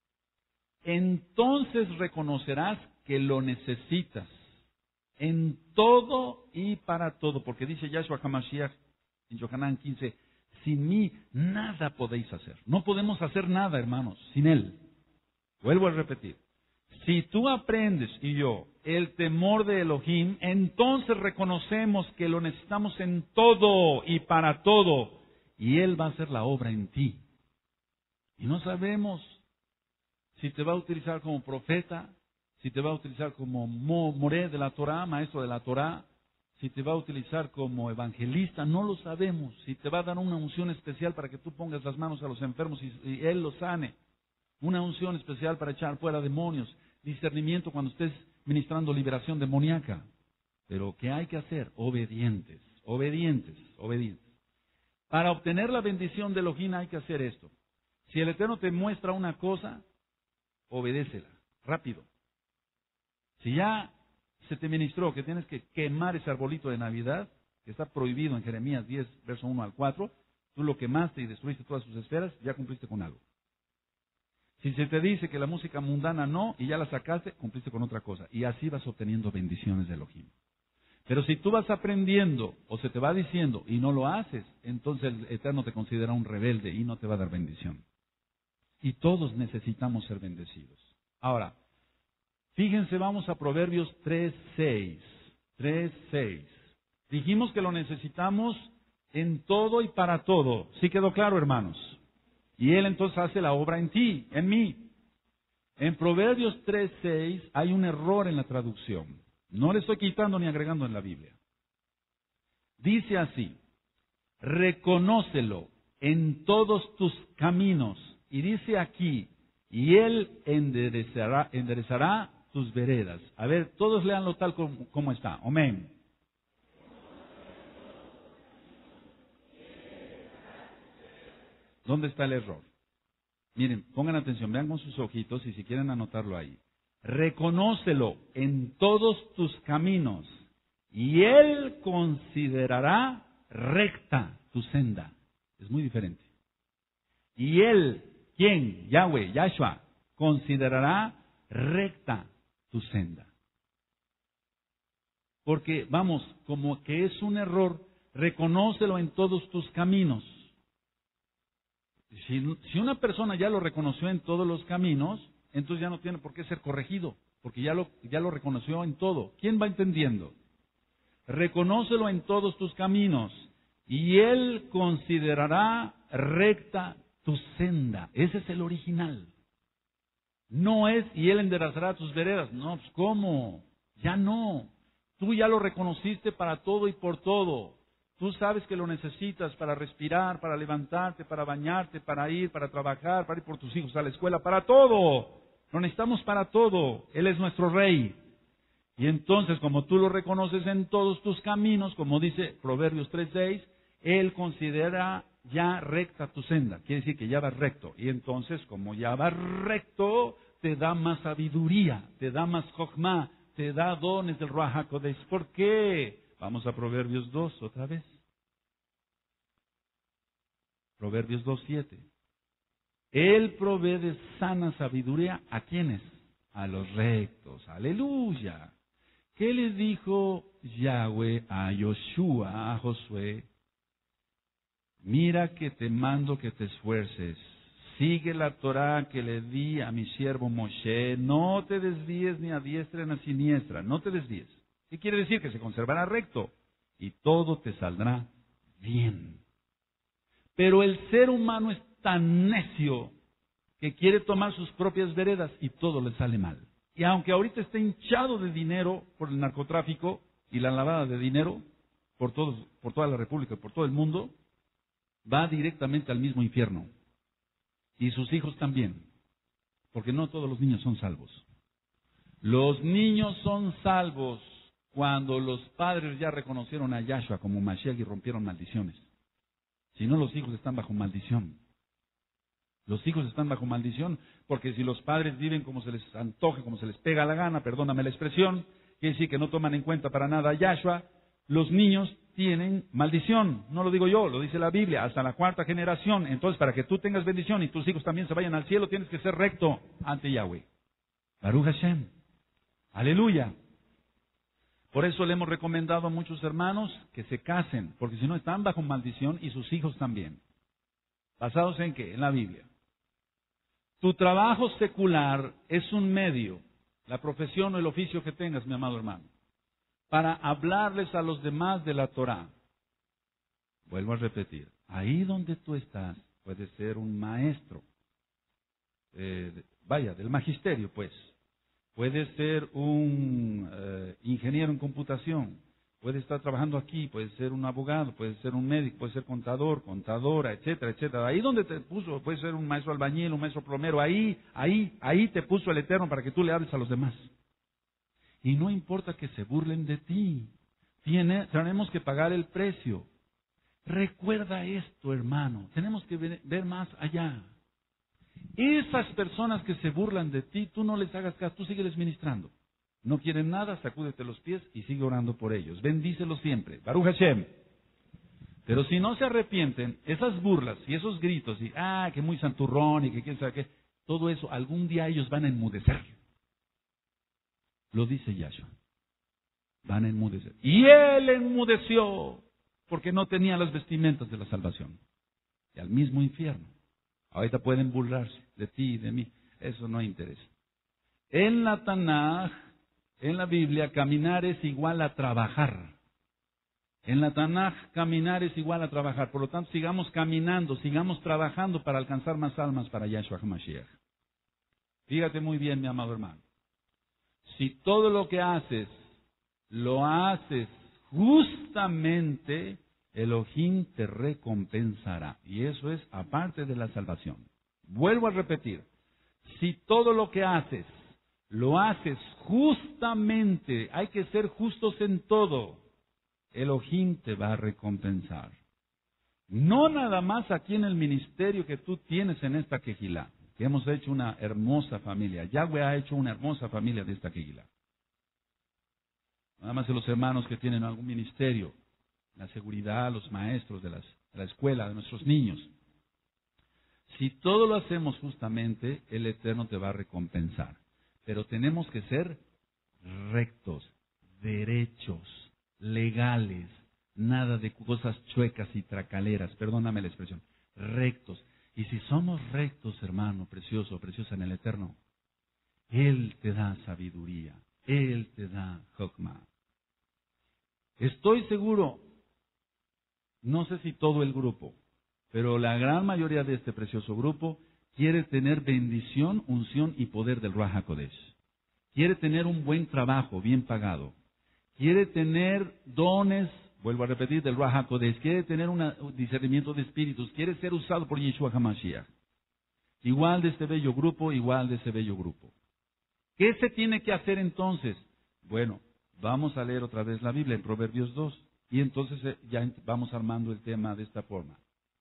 Speaker 1: entonces reconocerás que lo necesitas en todo y para todo. Porque dice Yahshua HaMashiach en Yohanan quince, sin mí nada podéis hacer. No podemos hacer nada, hermanos, sin Él. Vuelvo a repetir. Si tú aprendes, y yo, el temor de Elohim, entonces reconocemos que lo necesitamos en todo y para todo. Y Él va a hacer la obra en ti. Y no sabemos si te va a utilizar como profeta, si te va a utilizar como moré de la Torah, maestro de la Torah, si te va a utilizar como evangelista, no lo sabemos. Si te va a dar una unción especial para que tú pongas las manos a los enfermos y, y Él los sane. Una unción especial para echar fuera demonios. Discernimiento cuando estés ministrando liberación demoníaca. Pero ¿qué hay que hacer? Obedientes, obedientes, obedientes. Para obtener la bendición de Elohim hay que hacer esto. Si el Eterno te muestra una cosa, obedécela, rápido. Si ya se te ministró que tienes que quemar ese arbolito de Navidad, que está prohibido en Jeremías diez, verso uno al cuatro, tú lo quemaste y destruiste todas sus esferas, ya cumpliste con algo. Si se te dice que la música mundana no, y ya la sacaste, cumpliste con otra cosa. Y así vas obteniendo bendiciones de Elohim. Pero si tú vas aprendiendo, o se te va diciendo, y no lo haces, entonces el Eterno te considera un rebelde y no te va a dar bendición. Y todos necesitamos ser bendecidos. Ahora, fíjense, vamos a Proverbios tres seis. tres seis. Dijimos que lo necesitamos en todo y para todo. ¿Sí quedó claro, hermanos? Y Él entonces hace la obra en ti, en mí. En Proverbios tres seis hay un error en la traducción. No le estoy quitando ni agregando en la Biblia. Dice así, reconócelo en todos tus caminos. Y dice aquí, y Él enderezará, enderezará tus veredas. A ver, todos leanlo tal como, como está. Amén. ¿Dónde está el error? Miren, pongan atención, vean con sus ojitos y si quieren anotarlo ahí. Reconócelo en todos tus caminos y Él considerará recta tu senda. Es muy diferente. Y Él, ¿quién? Yahweh, Yahshua, considerará recta tu senda. Porque, vamos, como que es un error, reconócelo en todos tus caminos. Si, si una persona ya lo reconoció en todos los caminos, entonces ya no tiene por qué ser corregido, porque ya lo, ya lo reconoció en todo. ¿Quién va entendiendo? Reconócelo en todos tus caminos, y Él considerará recta tu senda. Ese es el original. No es, y Él enderezará tus veredas. No, pues ¿cómo? Ya no. Tú ya lo reconociste para todo y por todo. Tú sabes que lo necesitas para respirar, para levantarte, para bañarte, para ir, para trabajar, para ir por tus hijos a la escuela, para todo. Lo necesitamos para todo. Él es nuestro Rey. Y entonces, como tú lo reconoces en todos tus caminos, como dice Proverbios tres seis, Él considera ya recta tu senda. Quiere decir que ya vas recto. Y entonces, como ya vas recto, te da más sabiduría, te da más jochma, te da dones del Ruach HaKodesh. ¿Por qué? Vamos a Proverbios dos otra vez. Proverbios dos siete. Él provee de sana sabiduría ¿a quiénes? A los rectos. Aleluya. ¿Qué le dijo Yahweh a Yoshua, a Josué? Mira que te mando que te esfuerces. Sigue la Torah que le di a mi siervo Moshe. No te desvíes ni a diestra ni a siniestra. No te desvíes. ¿Qué quiere decir? Que se conservará recto y todo te saldrá bien. Pero el ser humano es tan necio que quiere tomar sus propias veredas y todo le sale mal. Y aunque ahorita esté hinchado de dinero por el narcotráfico y la lavada de dinero por, todos, por toda la República, por todo el mundo, va directamente al mismo infierno. Y sus hijos también, porque no todos los niños son salvos. Los niños son salvos cuando los padres ya reconocieron a Yahshua como Mashiach y rompieron maldiciones. Si no, los hijos están bajo maldición. Los hijos están bajo maldición porque si los padres viven como se les antoje, como se les pega la gana, perdóname la expresión, quiere decir que no toman en cuenta para nada a Yahshua, los niños tienen maldición. No lo digo yo, lo dice la Biblia, hasta la cuarta generación. Entonces, para que tú tengas bendición y tus hijos también se vayan al cielo, tienes que ser recto ante Yahweh. Baruch Hashem. Aleluya. Por eso le hemos recomendado a muchos hermanos que se casen, porque si no están bajo maldición y sus hijos también. ¿Basados en qué? En la Biblia. Tu trabajo secular es un medio, la profesión o el oficio que tengas, mi amado hermano, para hablarles a los demás de la Torah. Vuelvo a repetir, ahí donde tú estás, puedes ser un maestro, eh, vaya, del magisterio, pues. Puedes ser un eh, ingeniero en computación, puedes estar trabajando aquí, puedes ser un abogado, puedes ser un médico, puedes ser contador, contadora, etcétera, etcétera. Ahí donde te puso, puedes ser un maestro albañil, un maestro plomero, ahí, ahí, ahí te puso el Eterno para que tú le hables a los demás. Y no importa que se burlen de ti, Tiene, tenemos que pagar el precio. Recuerda esto, hermano, tenemos que ver, ver más allá. Esas personas que se burlan de ti, tú no les hagas caso, tú sígueles ministrando. No quieren nada, sacúdete los pies y sigue orando por ellos. Bendícelos siempre. Baruch Hashem. Pero si no se arrepienten, esas burlas y esos gritos, y ah, que muy santurrón y que quién sabe qué, todo eso, algún día ellos van a enmudecer. Lo dice Yahshua. Van a enmudecer. Y él enmudeció porque no tenía las vestimentas de la salvación. Y al mismo infierno. Ahorita pueden burlarse de ti y de mí. Eso no interesa. En la Tanaj, en la Biblia, caminar es igual a trabajar. En la Tanaj, caminar es igual a trabajar. Por lo tanto, sigamos caminando, sigamos trabajando para alcanzar más almas para Yahshua HaMashiach. Fíjate muy bien, mi amado hermano. Si todo lo que haces, lo haces justamente, Elohim te recompensará. Y eso es aparte de la salvación. Vuelvo a repetir. Si todo lo que haces, lo haces justamente, hay que ser justos en todo, Elohim te va a recompensar. No nada más aquí en el ministerio que tú tienes en esta quejilá, que hemos hecho una hermosa familia. Yahweh ha hecho una hermosa familia de esta quejilá. Nada más de los hermanos que tienen algún ministerio, la seguridad, los maestros de, las, de la escuela, de nuestros niños. Si todo lo hacemos justamente, el Eterno te va a recompensar. Pero tenemos que ser rectos, derechos, legales, nada de cosas chuecas y tracaleras, perdóname la expresión, rectos. Y si somos rectos, hermano, precioso, preciosa en el Eterno, Él te da sabiduría, Él te da Jokma. Estoy seguro, no sé si todo el grupo, pero la gran mayoría de este precioso grupo quiere tener bendición, unción y poder del Ruach HaKodesh. Quiere tener un buen trabajo, bien pagado. Quiere tener dones, vuelvo a repetir, del Ruach HaKodesh. Quiere tener una, un discernimiento de espíritus. Quiere ser usado por Yeshua HaMashiach. Igual de este bello grupo, igual de ese bello grupo. ¿Qué se tiene que hacer entonces? Bueno, vamos a leer otra vez la Biblia en Proverbios dos. Y entonces ya vamos armando el tema de esta forma.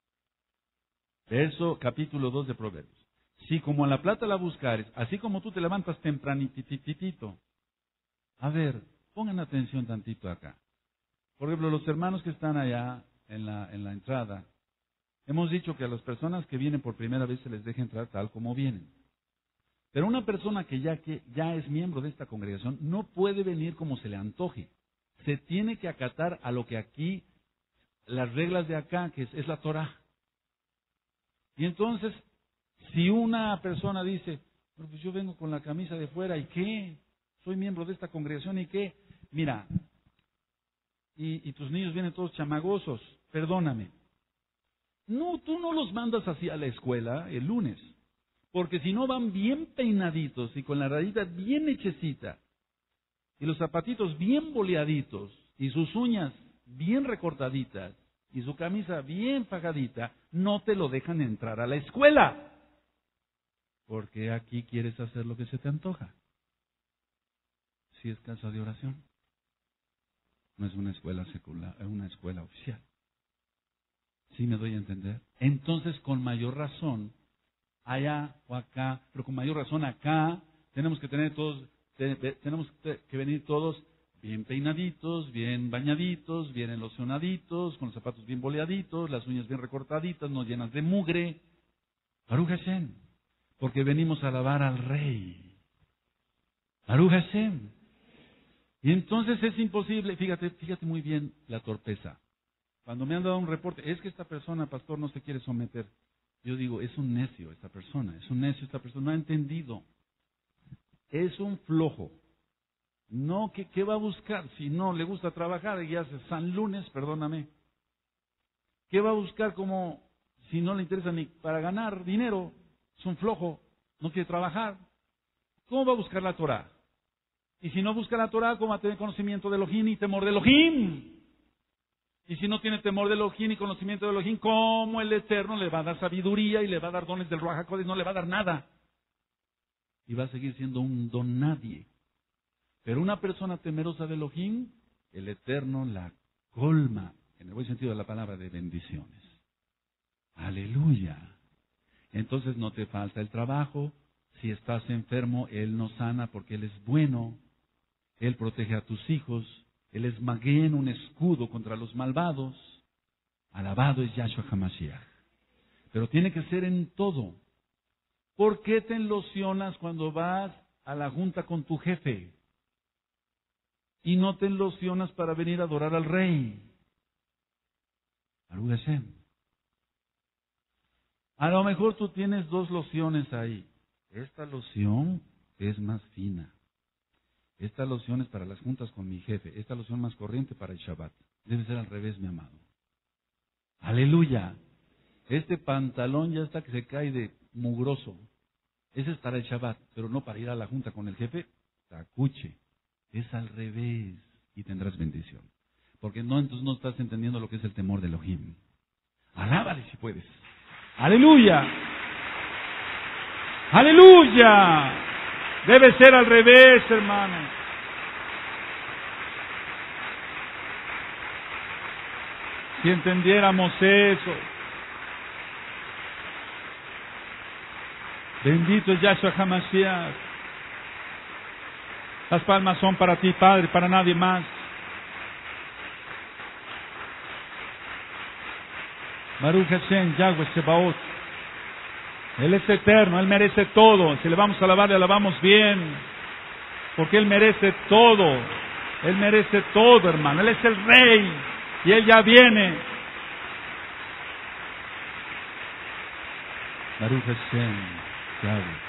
Speaker 1: Verso, capítulo dos de Proverbios. Si como la plata la buscares, así como tú te levantas tempranitititito. A ver, pongan atención tantito acá. Por ejemplo, los hermanos que están allá en la, en la entrada, hemos dicho que a las personas que vienen por primera vez se les deja entrar tal como vienen. Pero una persona que ya, que ya es miembro de esta congregación no puede venir como se le antoje. Se tiene que acatar a lo que aquí, las reglas de acá, que es, es la Torah. Y entonces, si una persona dice, pues yo vengo con la camisa de fuera, ¿y qué? Soy miembro de esta congregación, ¿y qué? Mira, y, y tus niños vienen todos chamagosos, perdóname. No, tú no los mandas así a la escuela el lunes. Porque si no van bien peinaditos y con la rayita bien hechecita, y los zapatitos bien boleaditos, y sus uñas bien recortaditas, y su camisa bien fajadita, no te lo dejan entrar a la escuela. Porque aquí quieres hacer lo que se te antoja. Si es casa de oración. No es una escuela secular, es una escuela oficial. ¿Sí me doy a entender? Entonces, con mayor razón, allá o acá, pero con mayor razón acá, tenemos que tener todos, te, te, tenemos que venir todos bien peinaditos, bien bañaditos, bien elocionaditos, con los zapatos bien boleaditos, las uñas bien recortaditas, no llenas de mugre. Baruch Hashem, porque venimos a alabar al Rey. Baruch Hashem. Y entonces es imposible, fíjate, fíjate muy bien la torpeza. Cuando me han dado un reporte, es que esta persona, pastor, no se quiere someter. Yo digo, es un necio esta persona, es un necio esta persona, no ha entendido. Es un flojo. No, ¿qué, qué va a buscar? Si no le gusta trabajar y hace San Lunes, perdóname. ¿Qué va a buscar como si no le interesa ni para ganar dinero? Es un flojo, no quiere trabajar. ¿Cómo va a buscar la Torah? Y si no busca la Torah, ¿cómo va a tener conocimiento de Elohim y temor de Elohim? Y si no tiene temor de Elohim y conocimiento de Elohim, ¿cómo el Eterno le va a dar sabiduría y le va a dar dones del Ruach HaKodesh? No le va a dar nada. Y va a seguir siendo un don nadie. Pero una persona temerosa de Elohim, el Eterno la colma, en el buen sentido de la palabra, de bendiciones. Aleluya. Entonces no te falta el trabajo. Si estás enfermo, Él nos sana porque Él es bueno. Él protege a tus hijos. Él es Maguen, un escudo contra los malvados. Alabado es Yahshua HaMashiach. Pero tiene que ser en todo. ¿Por qué te enlocionas cuando vas a la junta con tu jefe? Y no te enlocionas para venir a adorar al Rey. Baruch Hashem. A lo mejor tú tienes dos lociones ahí. Esta loción es más fina. Esta loción es para las juntas con mi jefe. Esta loción más corriente para el Shabbat. Debe ser al revés, mi amado. Aleluya. Este pantalón ya está que se cae de mugroso. Ese es para el Shabbat, pero no para ir a la junta con el jefe. Tacuche. Es al revés y tendrás bendición. Porque no, entonces no estás entendiendo lo que es el temor de Elohim. Alábale si puedes. Aleluya. Aleluya. Debe ser al revés, hermanos. Si entendiéramos eso. Bendito es Yahshua HaMashiach. Las palmas son para ti, Padre, para nadie más. Baruch Hashem, Yahweh Sebaot. Él es eterno, Él merece todo. Si le vamos a alabar, le alabamos bien. Porque Él merece todo. Él merece todo, hermano. Él es el Rey. Y Él ya viene. Baruch Hashem, Yahweh.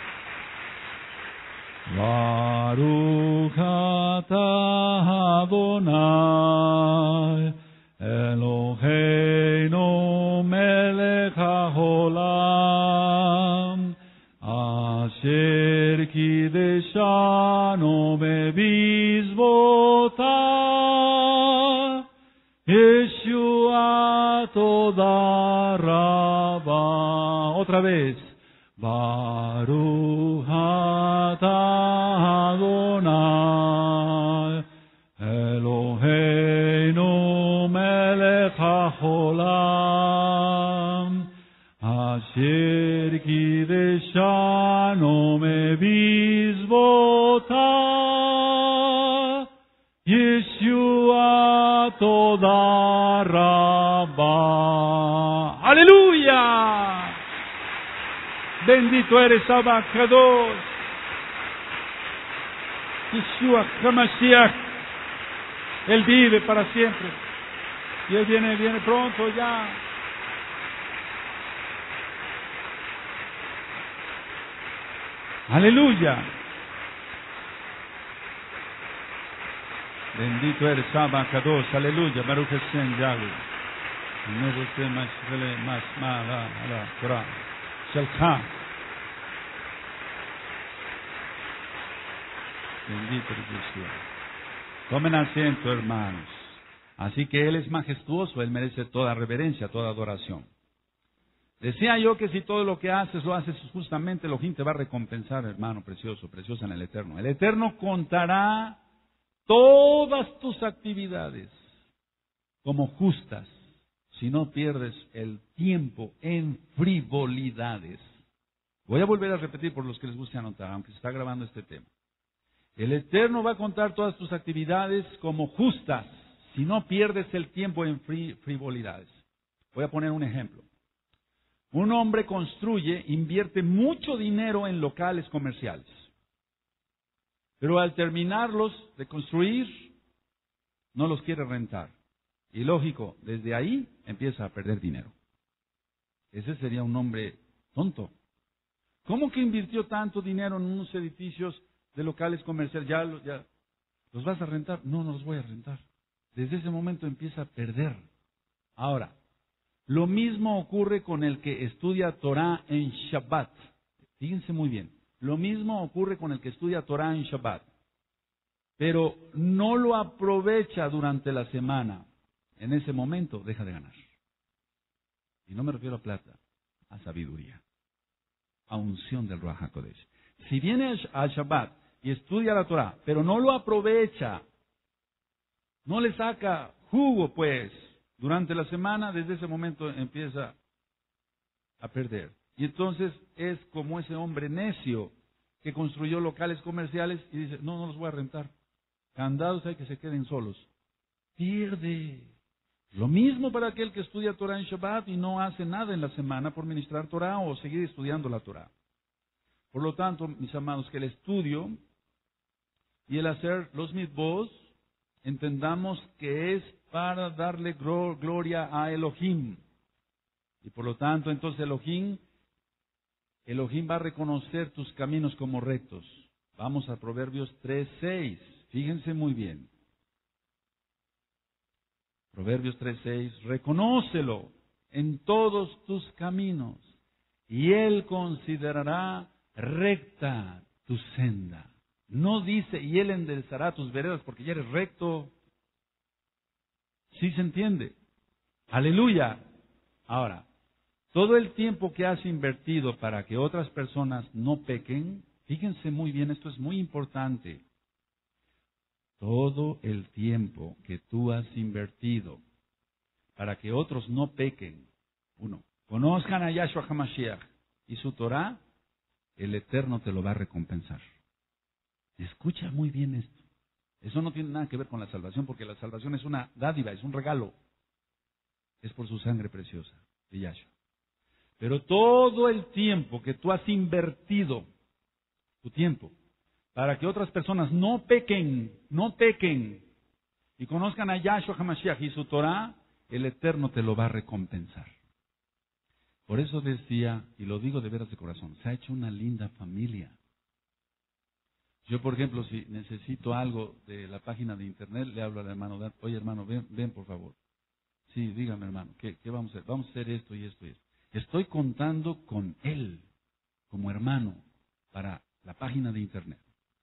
Speaker 1: Baruch atah Adonai Eloheinu melech haolam asher kideshanu bemizvotah Yeshua toda rabba. Otra vez. Baruch atah Adonai Eloheinu melech haolam asher kideshanu bemizvotah Yeshua toda rabba. ¡Aleluya! Bendito eres, Abba Kadosh. Yeshua HaMashiach. Él vive para siempre. Y Él viene, viene pronto ya. Aleluya. Bendito eres, Abba Kadosh. Aleluya. Baruch Hashem, Yahweh. Más, más, más, Torah. שלך. Bendito eres Yeshua. Tomen asiento, hermanos. Así que Él es majestuoso, Él merece toda reverencia, toda adoración. Decía yo que si todo lo que haces lo haces justamente, Elohim te va a recompensar, hermano precioso, preciosa en el Eterno. El Eterno contará todas tus actividades como justas, si no pierdes el tiempo en frivolidades. Voy a volver a repetir por los que les guste anotar, aunque se está grabando este tema. El Eterno va a contar todas tus actividades como justas, si no pierdes el tiempo en frivolidades. Voy a poner un ejemplo. Un hombre construye, invierte mucho dinero en locales comerciales. Pero al terminarlos de construir, no los quiere rentar. Y lógico, desde ahí empieza a perder dinero. Ese sería un hombre tonto. ¿Cómo que invirtió tanto dinero en unos edificios de locales comerciales? ¿Ya, ya los vas a rentar? No, no los voy a rentar. Desde ese momento empieza a perder. Ahora, lo mismo ocurre con el que estudia Torah en Shabbat. Fíjense muy bien. Lo mismo ocurre con el que estudia Torah en Shabbat. Pero no lo aprovecha durante la semana. En ese momento deja de ganar. Y no me refiero a plata, a sabiduría, a unción del Ruach HaKodesh. Si viene al Shabbat y estudia la Torah, pero no lo aprovecha, no le saca jugo, pues, durante la semana, desde ese momento empieza a perder. Y entonces es como ese hombre necio que construyó locales comerciales y dice, no, no los voy a rentar. Candados hay que se queden solos. Pierde. Lo mismo para aquel que estudia Torah en Shabbat y no hace nada en la semana por ministrar Torah o seguir estudiando la Torah. Por lo tanto, mis amados, que el estudio y el hacer los mitzvot, entendamos que es para darle gloria a Elohim. Y por lo tanto, entonces Elohim, Elohim va a reconocer tus caminos como rectos. Vamos a Proverbios tres seis. Fíjense muy bien. Proverbios tres seis, reconócelo en todos tus caminos y Él considerará recta tu senda. No dice, y Él enderezará tus veredas porque ya eres recto. ¿Sí se entiende? Aleluya. Ahora, todo el tiempo que has invertido para que otras personas no pequen, fíjense muy bien, esto es muy importante. Todo el tiempo que tú has invertido para que otros no pequen, uno, conozcan a Yahshua HaMashiach y su Torah, el Eterno te lo va a recompensar. Escucha muy bien esto. Eso no tiene nada que ver con la salvación, porque la salvación es una dádiva, es un regalo. Es por su sangre preciosa de Yahshua. Pero todo el tiempo que tú has invertido, tu tiempo, para que otras personas no pequen, no pequen, y conozcan a Yahshua HaMashiach y su Torah, el Eterno te lo va a recompensar. Por eso decía, y lo digo de veras de corazón, se ha hecho una linda familia. Yo, por ejemplo, si necesito algo de la página de internet, le hablo al hermano Dan, oye hermano, ven, ven por favor. Sí, dígame hermano, ¿qué, qué vamos a hacer? Vamos a hacer esto y esto y esto. Estoy contando con él, como hermano, para la página de internet.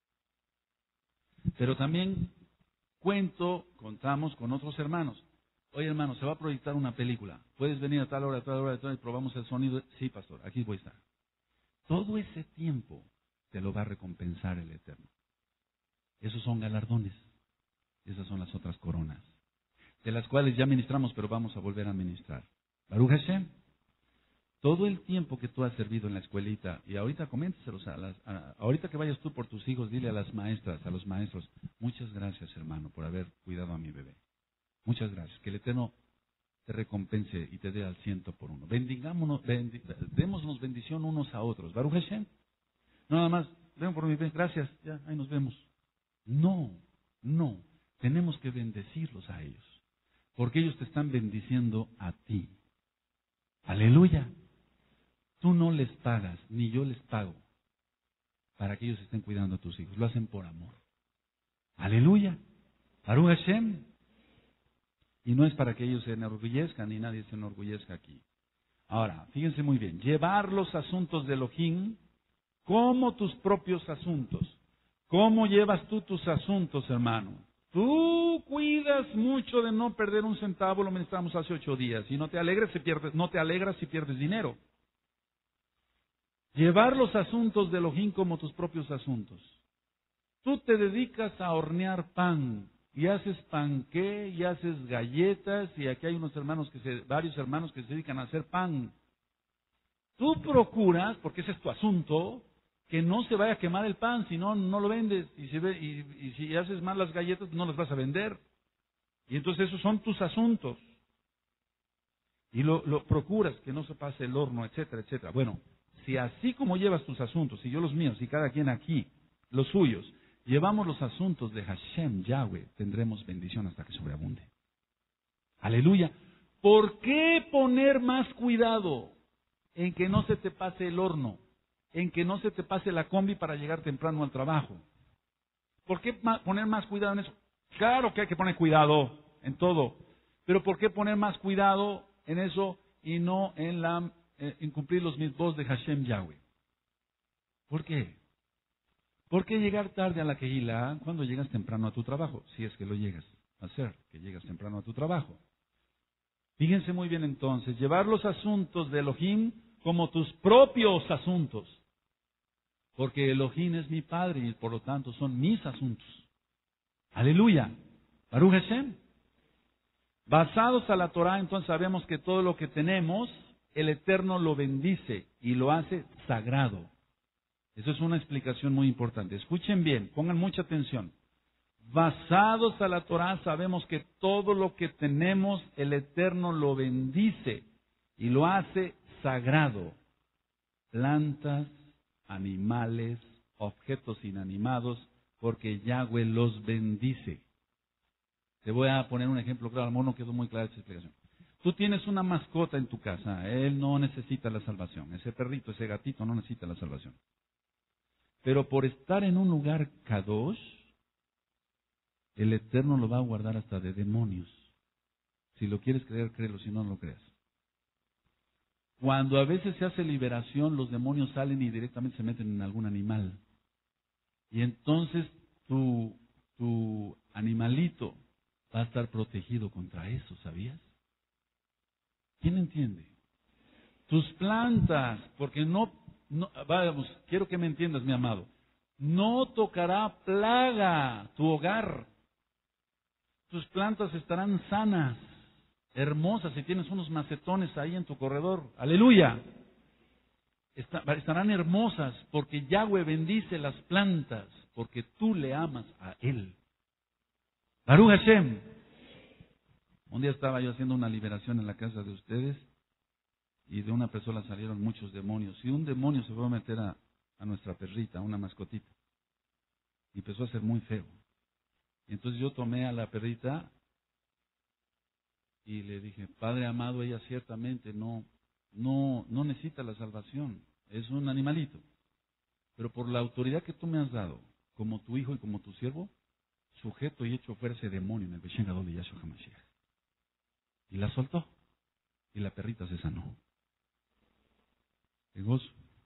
Speaker 1: Pero también cuento, contamos con otros hermanos. Oye hermano, se va a proyectar una película. ¿Puedes venir a tal hora, a tal hora, a tal hora y probamos el sonido? Sí, pastor, aquí voy a estar. Todo ese tiempo te lo va a recompensar el Eterno. Esos son galardones. Esas son las otras coronas, de las cuales ya ministramos, pero vamos a volver a ministrar. Baruch Hashem, todo el tiempo que tú has servido en la escuelita, y ahorita coméntaselos a las, a, ahorita que vayas tú por tus hijos, dile a las maestras, a los maestros, muchas gracias hermano por haber cuidado a mi bebé. Muchas gracias. Que el Eterno te recompense y te dé al ciento por uno. Bendigámonos, bendi, démonos bendición unos a otros. Baruch Hashem. No nada más, ven por mi bebé, gracias, ya, ahí nos vemos. No, no. Tenemos que bendecirlos a ellos. Porque ellos te están bendiciendo a ti. Aleluya. Tú no les pagas, ni yo les pago, para que ellos estén cuidando a tus hijos. Lo hacen por amor. Aleluya. Baruch Hashem. Y no es para que ellos se enorgullezcan, ni nadie se enorgullezca aquí. Ahora, fíjense muy bien. Llevar los asuntos de Elohim como tus propios asuntos. ¿Cómo llevas tú tus asuntos, hermano? Tú cuidas mucho de no perder un centavo, lo ministramos hace ocho días, y no te alegres si pierdes, no te alegras si pierdes dinero. Llevar los asuntos de Elohim como tus propios asuntos. Tú te dedicas a hornear pan, y haces panqué, y haces galletas, y aquí hay unos hermanos que se, varios hermanos que se dedican a hacer pan. Tú procuras, porque ese es tu asunto, que no se vaya a quemar el pan, si no, no lo vendes. Y si, ve, y, y si haces mal las galletas, no las vas a vender. Y entonces esos son tus asuntos. Y lo, lo procuras, que no se pase el horno, etcétera, etcétera. Bueno, si así como llevas tus asuntos, y yo los míos, y cada quien aquí, los suyos, llevamos los asuntos de Hashem, Yahweh, tendremos bendición hasta que sobreabunde. Aleluya. ¿Por qué poner más cuidado en que no se te pase el horno? En que no se te pase la combi para llegar temprano al trabajo. ¿Por qué poner más cuidado en eso? Claro que hay que poner cuidado en todo, pero ¿por qué poner más cuidado en eso y no en, la, eh, en cumplir los mitzvot de Hashem Yahweh? ¿Por qué? ¿Por qué llegar tarde a la Kehilá cuando llegas temprano a tu trabajo? Si es que lo llegas a hacer, que llegas temprano a tu trabajo. Fíjense muy bien entonces, llevar los asuntos de Elohim como tus propios asuntos. Porque Elohim es mi Padre y por lo tanto son mis asuntos. Aleluya. Baruch Hashem. Basados a la Torah, entonces sabemos que todo lo que tenemos, el Eterno lo bendice y lo hace sagrado. Eso es una explicación muy importante. Escuchen bien, pongan mucha atención. Basados a la Torah, sabemos que todo lo que tenemos, el Eterno lo bendice y lo hace sagrado. Plantas, animales, objetos inanimados, porque Yahweh los bendice. Te voy a poner un ejemplo claro, a lo mejor no quedó muy clara esta explicación. Tú tienes una mascota en tu casa, él no necesita la salvación, ese perrito, ese gatito no necesita la salvación. Pero por estar en un lugar kadosh, el Eterno lo va a guardar hasta de demonios. Si lo quieres creer, créelo, si no, no lo creas. Cuando a veces se hace liberación, los demonios salen y directamente se meten en algún animal. Y entonces tu, tu animalito va a estar protegido contra eso, ¿sabías? ¿Quién entiende? Tus plantas, porque no, no, vamos, quiero que me entiendas, mi amado, no tocará plaga tu hogar. Tus plantas estarán sanas, hermosas, si tienes unos macetones ahí en tu corredor. ¡Aleluya! Estarán hermosas porque Yahweh bendice las plantas, porque tú le amas a Él. Baruch Hashem. Un día estaba yo haciendo una liberación en la casa de ustedes y de una persona salieron muchos demonios. Y un demonio se fue a meter a, a nuestra perrita, a una mascotita. Y empezó a ser muy feo. Y entonces yo tomé a la perrita y le dije, Padre amado, ella ciertamente no, no, no necesita la salvación. Es un animalito. Pero por la autoridad que tú me has dado, como tu hijo y como tu siervo, sujeto y hecho fuera ese demonio en el Beshem Gadol de Yahshua HaMashiach. Y la soltó. Y la perrita se sanó. ¡Qué gozo!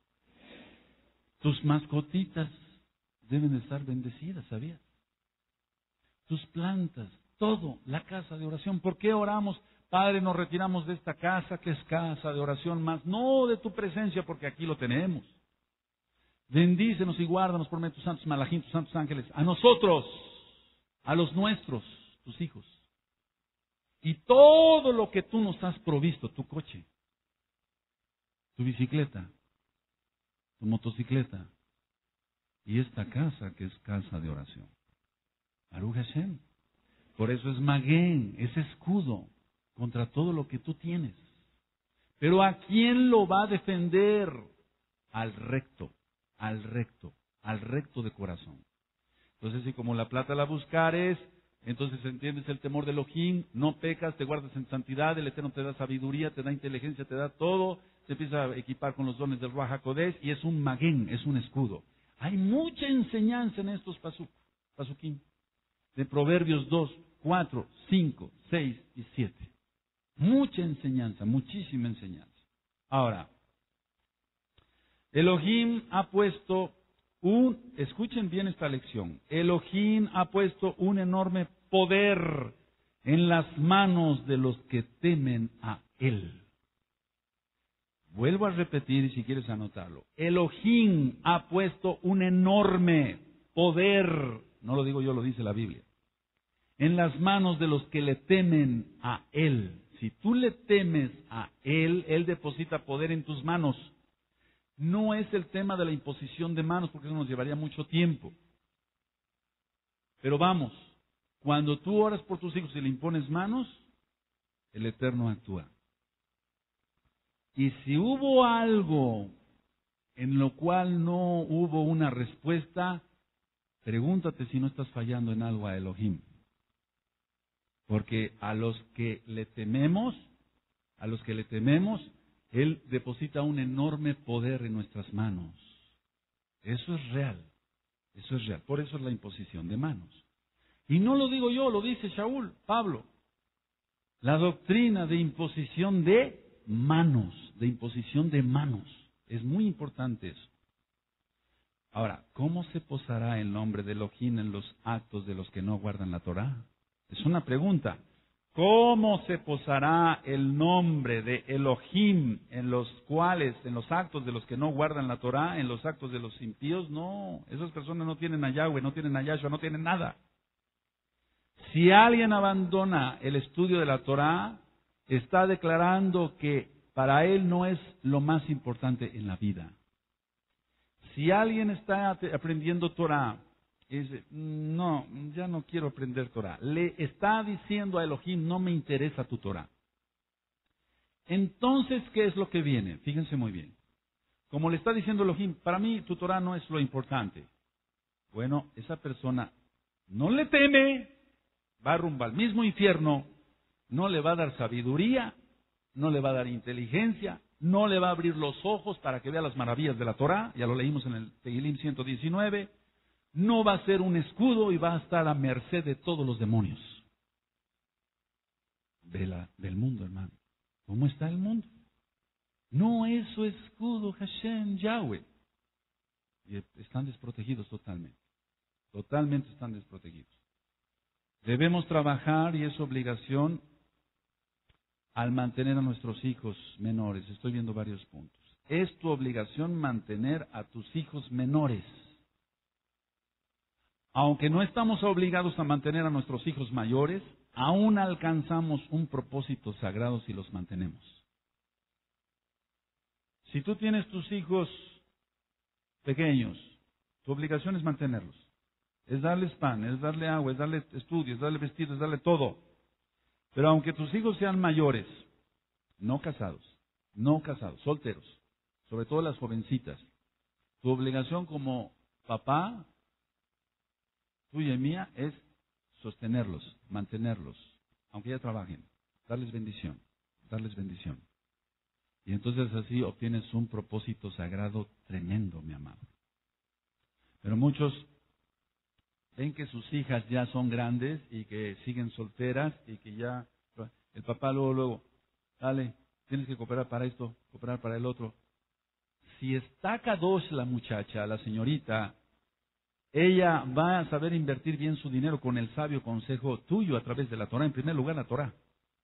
Speaker 1: Tus mascotitas deben de estar bendecidas, ¿sabías? Tus plantas, todo, la casa de oración. ¿Por qué oramos? Padre, nos retiramos de esta casa que es casa de oración más, no de tu presencia, porque aquí lo tenemos. Bendícenos y guárdanos por medio de tus santos malajim, tus santos ángeles, a nosotros, a los nuestros, tus hijos. Y todo lo que tú nos has provisto, tu coche, tu bicicleta, tu motocicleta, y esta casa que es casa de oración. Baruch Hashem. Por eso es magén, es escudo contra todo lo que tú tienes. Pero ¿a quién lo va a defender? Al recto, al recto, al recto de corazón. Entonces, si como la plata la buscares, entonces entiendes el temor de Elohim, no pecas, te guardas en santidad, el Eterno te da sabiduría, te da inteligencia, te da todo, se empieza a equipar con los dones del Ruach HaKodesh y es un magén, es un escudo. Hay mucha enseñanza en estos pasuk, pasukim, de Proverbios dos, cuatro, cinco, seis y siete. Mucha enseñanza, muchísima enseñanza. Ahora, Elohim ha puesto un, escuchen bien esta lección, Elohim ha puesto un enorme poder en las manos de los que temen a Él. Vuelvo a repetir y si quieres anotarlo. Elohim ha puesto un enorme poder, no lo digo yo, lo dice la Biblia, en las manos de los que le temen a Él. Si tú le temes a Él, Él deposita poder en tus manos. No es el tema de la imposición de manos, porque eso nos llevaría mucho tiempo. Pero vamos, cuando tú oras por tus hijos y le impones manos, el Eterno actúa. Y si hubo algo en lo cual no hubo una respuesta, pregúntate si no estás fallando en algo a Elohim. Porque a los que le tememos, a los que le tememos, Él deposita un enorme poder en nuestras manos. Eso es real, eso es real. Por eso es la imposición de manos. Y no lo digo yo, lo dice Shaul, Pablo. La doctrina de imposición de manos, de imposición de manos. Es muy importante eso. Ahora, ¿cómo se posará el nombre de Elohim en los actos de los que no guardan la Torá? Es una pregunta. ¿Cómo se posará el nombre de Elohim en los cuales, en los actos de los que no guardan la Torá, en los actos de los impíos? No, esas personas no tienen a Yahweh, no tienen a Yahshua, no tienen nada. Si alguien abandona el estudio de la Torá, está declarando que para él no es lo más importante en la vida. Si alguien está aprendiendo Torá y dice, no, ya no quiero aprender Torá, le está diciendo a Elohim, no me interesa tu Torá. Entonces, ¿qué es lo que viene? Fíjense muy bien. Como le está diciendo Elohim, para mí tu Torá no es lo importante. Bueno, esa persona no le teme, va rumbo al mismo infierno, no le va a dar sabiduría, no le va a dar inteligencia, no le va a abrir los ojos para que vea las maravillas de la Torá, ya lo leímos en el Tehilim ciento diecinueve, no va a ser un escudo y va a estar a merced de todos los demonios. De la, del mundo, hermano. ¿Cómo está el mundo? No es su escudo, Hashem, Yahweh. Y están desprotegidos totalmente. Totalmente están desprotegidos. Debemos trabajar, y es obligación, al mantener a nuestros hijos menores. Estoy viendo varios puntos. Es tu obligación mantener a tus hijos menores. Aunque no estamos obligados a mantener a nuestros hijos mayores, aún alcanzamos un propósito sagrado si los mantenemos. Si tú tienes tus hijos pequeños, tu obligación es mantenerlos. Es darles pan, es darle agua, es darle estudios, es darle vestidos, es darle todo. Pero aunque tus hijos sean mayores, no casados, no casados, solteros, sobre todo las jovencitas, tu obligación como papá, tuya y mía, es sostenerlos, mantenerlos, aunque ya trabajen, darles bendición, darles bendición. Y entonces así obtienes un propósito sagrado tremendo, mi amado. Pero muchos ven que sus hijas ya son grandes y que siguen solteras y que ya el papá luego, luego, dale, tienes que cooperar para esto, cooperar para el otro. Si está kadosh la muchacha, la señorita, ella va a saber invertir bien su dinero con el sabio consejo tuyo a través de la Torah. En primer lugar, la Torah.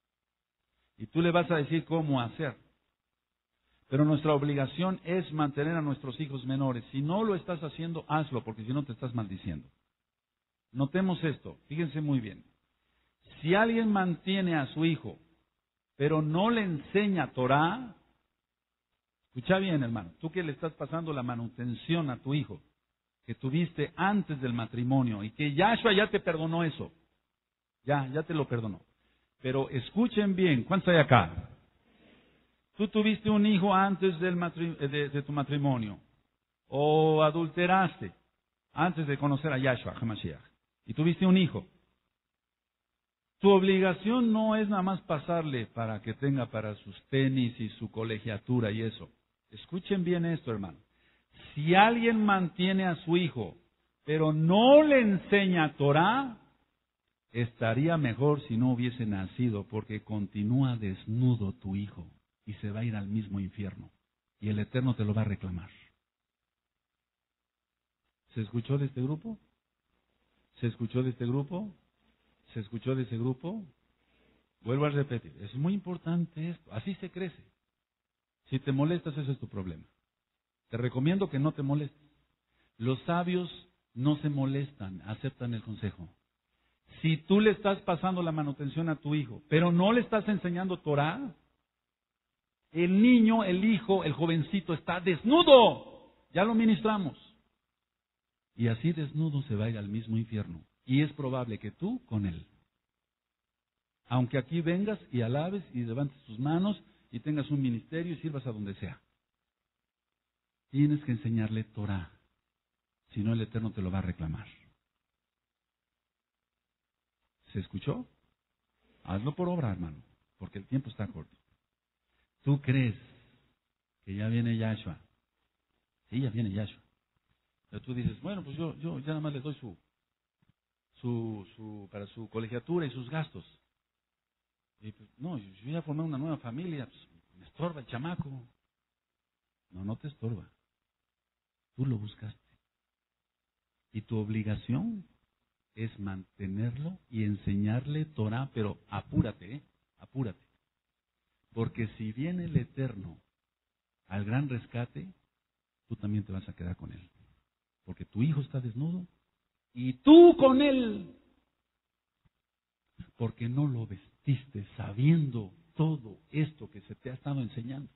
Speaker 1: Y tú le vas a decir cómo hacer. Pero nuestra obligación es mantener a nuestros hijos menores. Si no lo estás haciendo, hazlo, porque si no te estás maldiciendo. Notemos esto, fíjense muy bien. Si alguien mantiene a su hijo, pero no le enseña Torah, escucha bien, hermano, tú que le estás pasando la manutención a tu hijo, que tuviste antes del matrimonio, y que Yahshua ya te perdonó eso, ya, ya te lo perdonó. Pero escuchen bien, ¿cuántos hay acá? Tú tuviste un hijo antes del matri- de, de tu matrimonio, o adulteraste antes de conocer a Yahshua, HaMashiach, y tuviste un hijo. Tu obligación no es nada más pasarle para que tenga para sus tenis y su colegiatura y eso. Escuchen bien esto, hermano. Si alguien mantiene a su hijo, pero no le enseña Torah, estaría mejor si no hubiese nacido, porque continúa desnudo tu hijo y se va a ir al mismo infierno. Y el Eterno te lo va a reclamar. ¿Se escuchó de este grupo? ¿Se escuchó de este grupo? ¿Se escuchó de ese grupo? Vuelvo a repetir, es muy importante esto, así se crece. Si te molestas, ese es tu problema. Te recomiendo que no te molestes. Los sabios no se molestan, aceptan el consejo. Si tú le estás pasando la manutención a tu hijo, pero no le estás enseñando Torah, el niño, el hijo, el jovencito está desnudo. Ya lo ministramos. Y así desnudo se va a ir al mismo infierno. Y es probable que tú con él. Aunque aquí vengas y alabes y levantes tus manos y tengas un ministerio y sirvas a donde sea. Tienes que enseñarle Torah. Si no, el Eterno te lo va a reclamar. ¿Se escuchó? Hazlo por obra, hermano, porque el tiempo está corto. ¿Tú crees que ya viene Yahshua? Sí, ya viene Yahshua. Pero tú dices, bueno, pues yo, yo ya nada más le doy su, su, su, para su colegiatura y sus gastos. Y pues, no, yo ya formé una nueva familia, pues, me estorba el chamaco. No, no te estorba. Tú lo buscaste. Y tu obligación es mantenerlo y enseñarle Torah, pero apúrate, ¿eh? Apúrate. Porque si viene el Eterno al gran rescate, tú también te vas a quedar con él. Porque tu hijo está desnudo y tú con él. Porque no lo vestiste sabiendo todo esto que se te ha estado enseñando.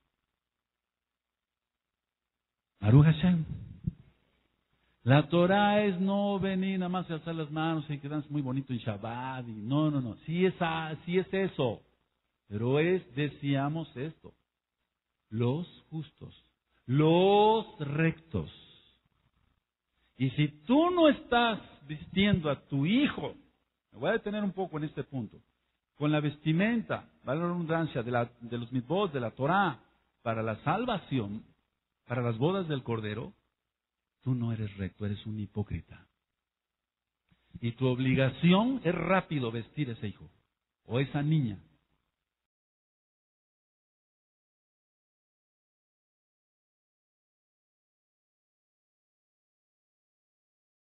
Speaker 1: Baruch Hashem. La Torah es no venir nada más a alzar las manos y quedarse muy bonito en Shabbat. Y no, no, no. Sí es, sí es eso. Pero es, decíamos esto. Los justos. Los rectos. Y si tú no estás vistiendo a tu hijo, me voy a detener un poco en este punto, con la vestimenta, vale la redundancia, de, la, de los mitzvot, de la Torah, para la salvación, para las bodas del Cordero, tú no eres recto, eres un hipócrita. Y tu obligación es rápido vestir a ese hijo o esa niña.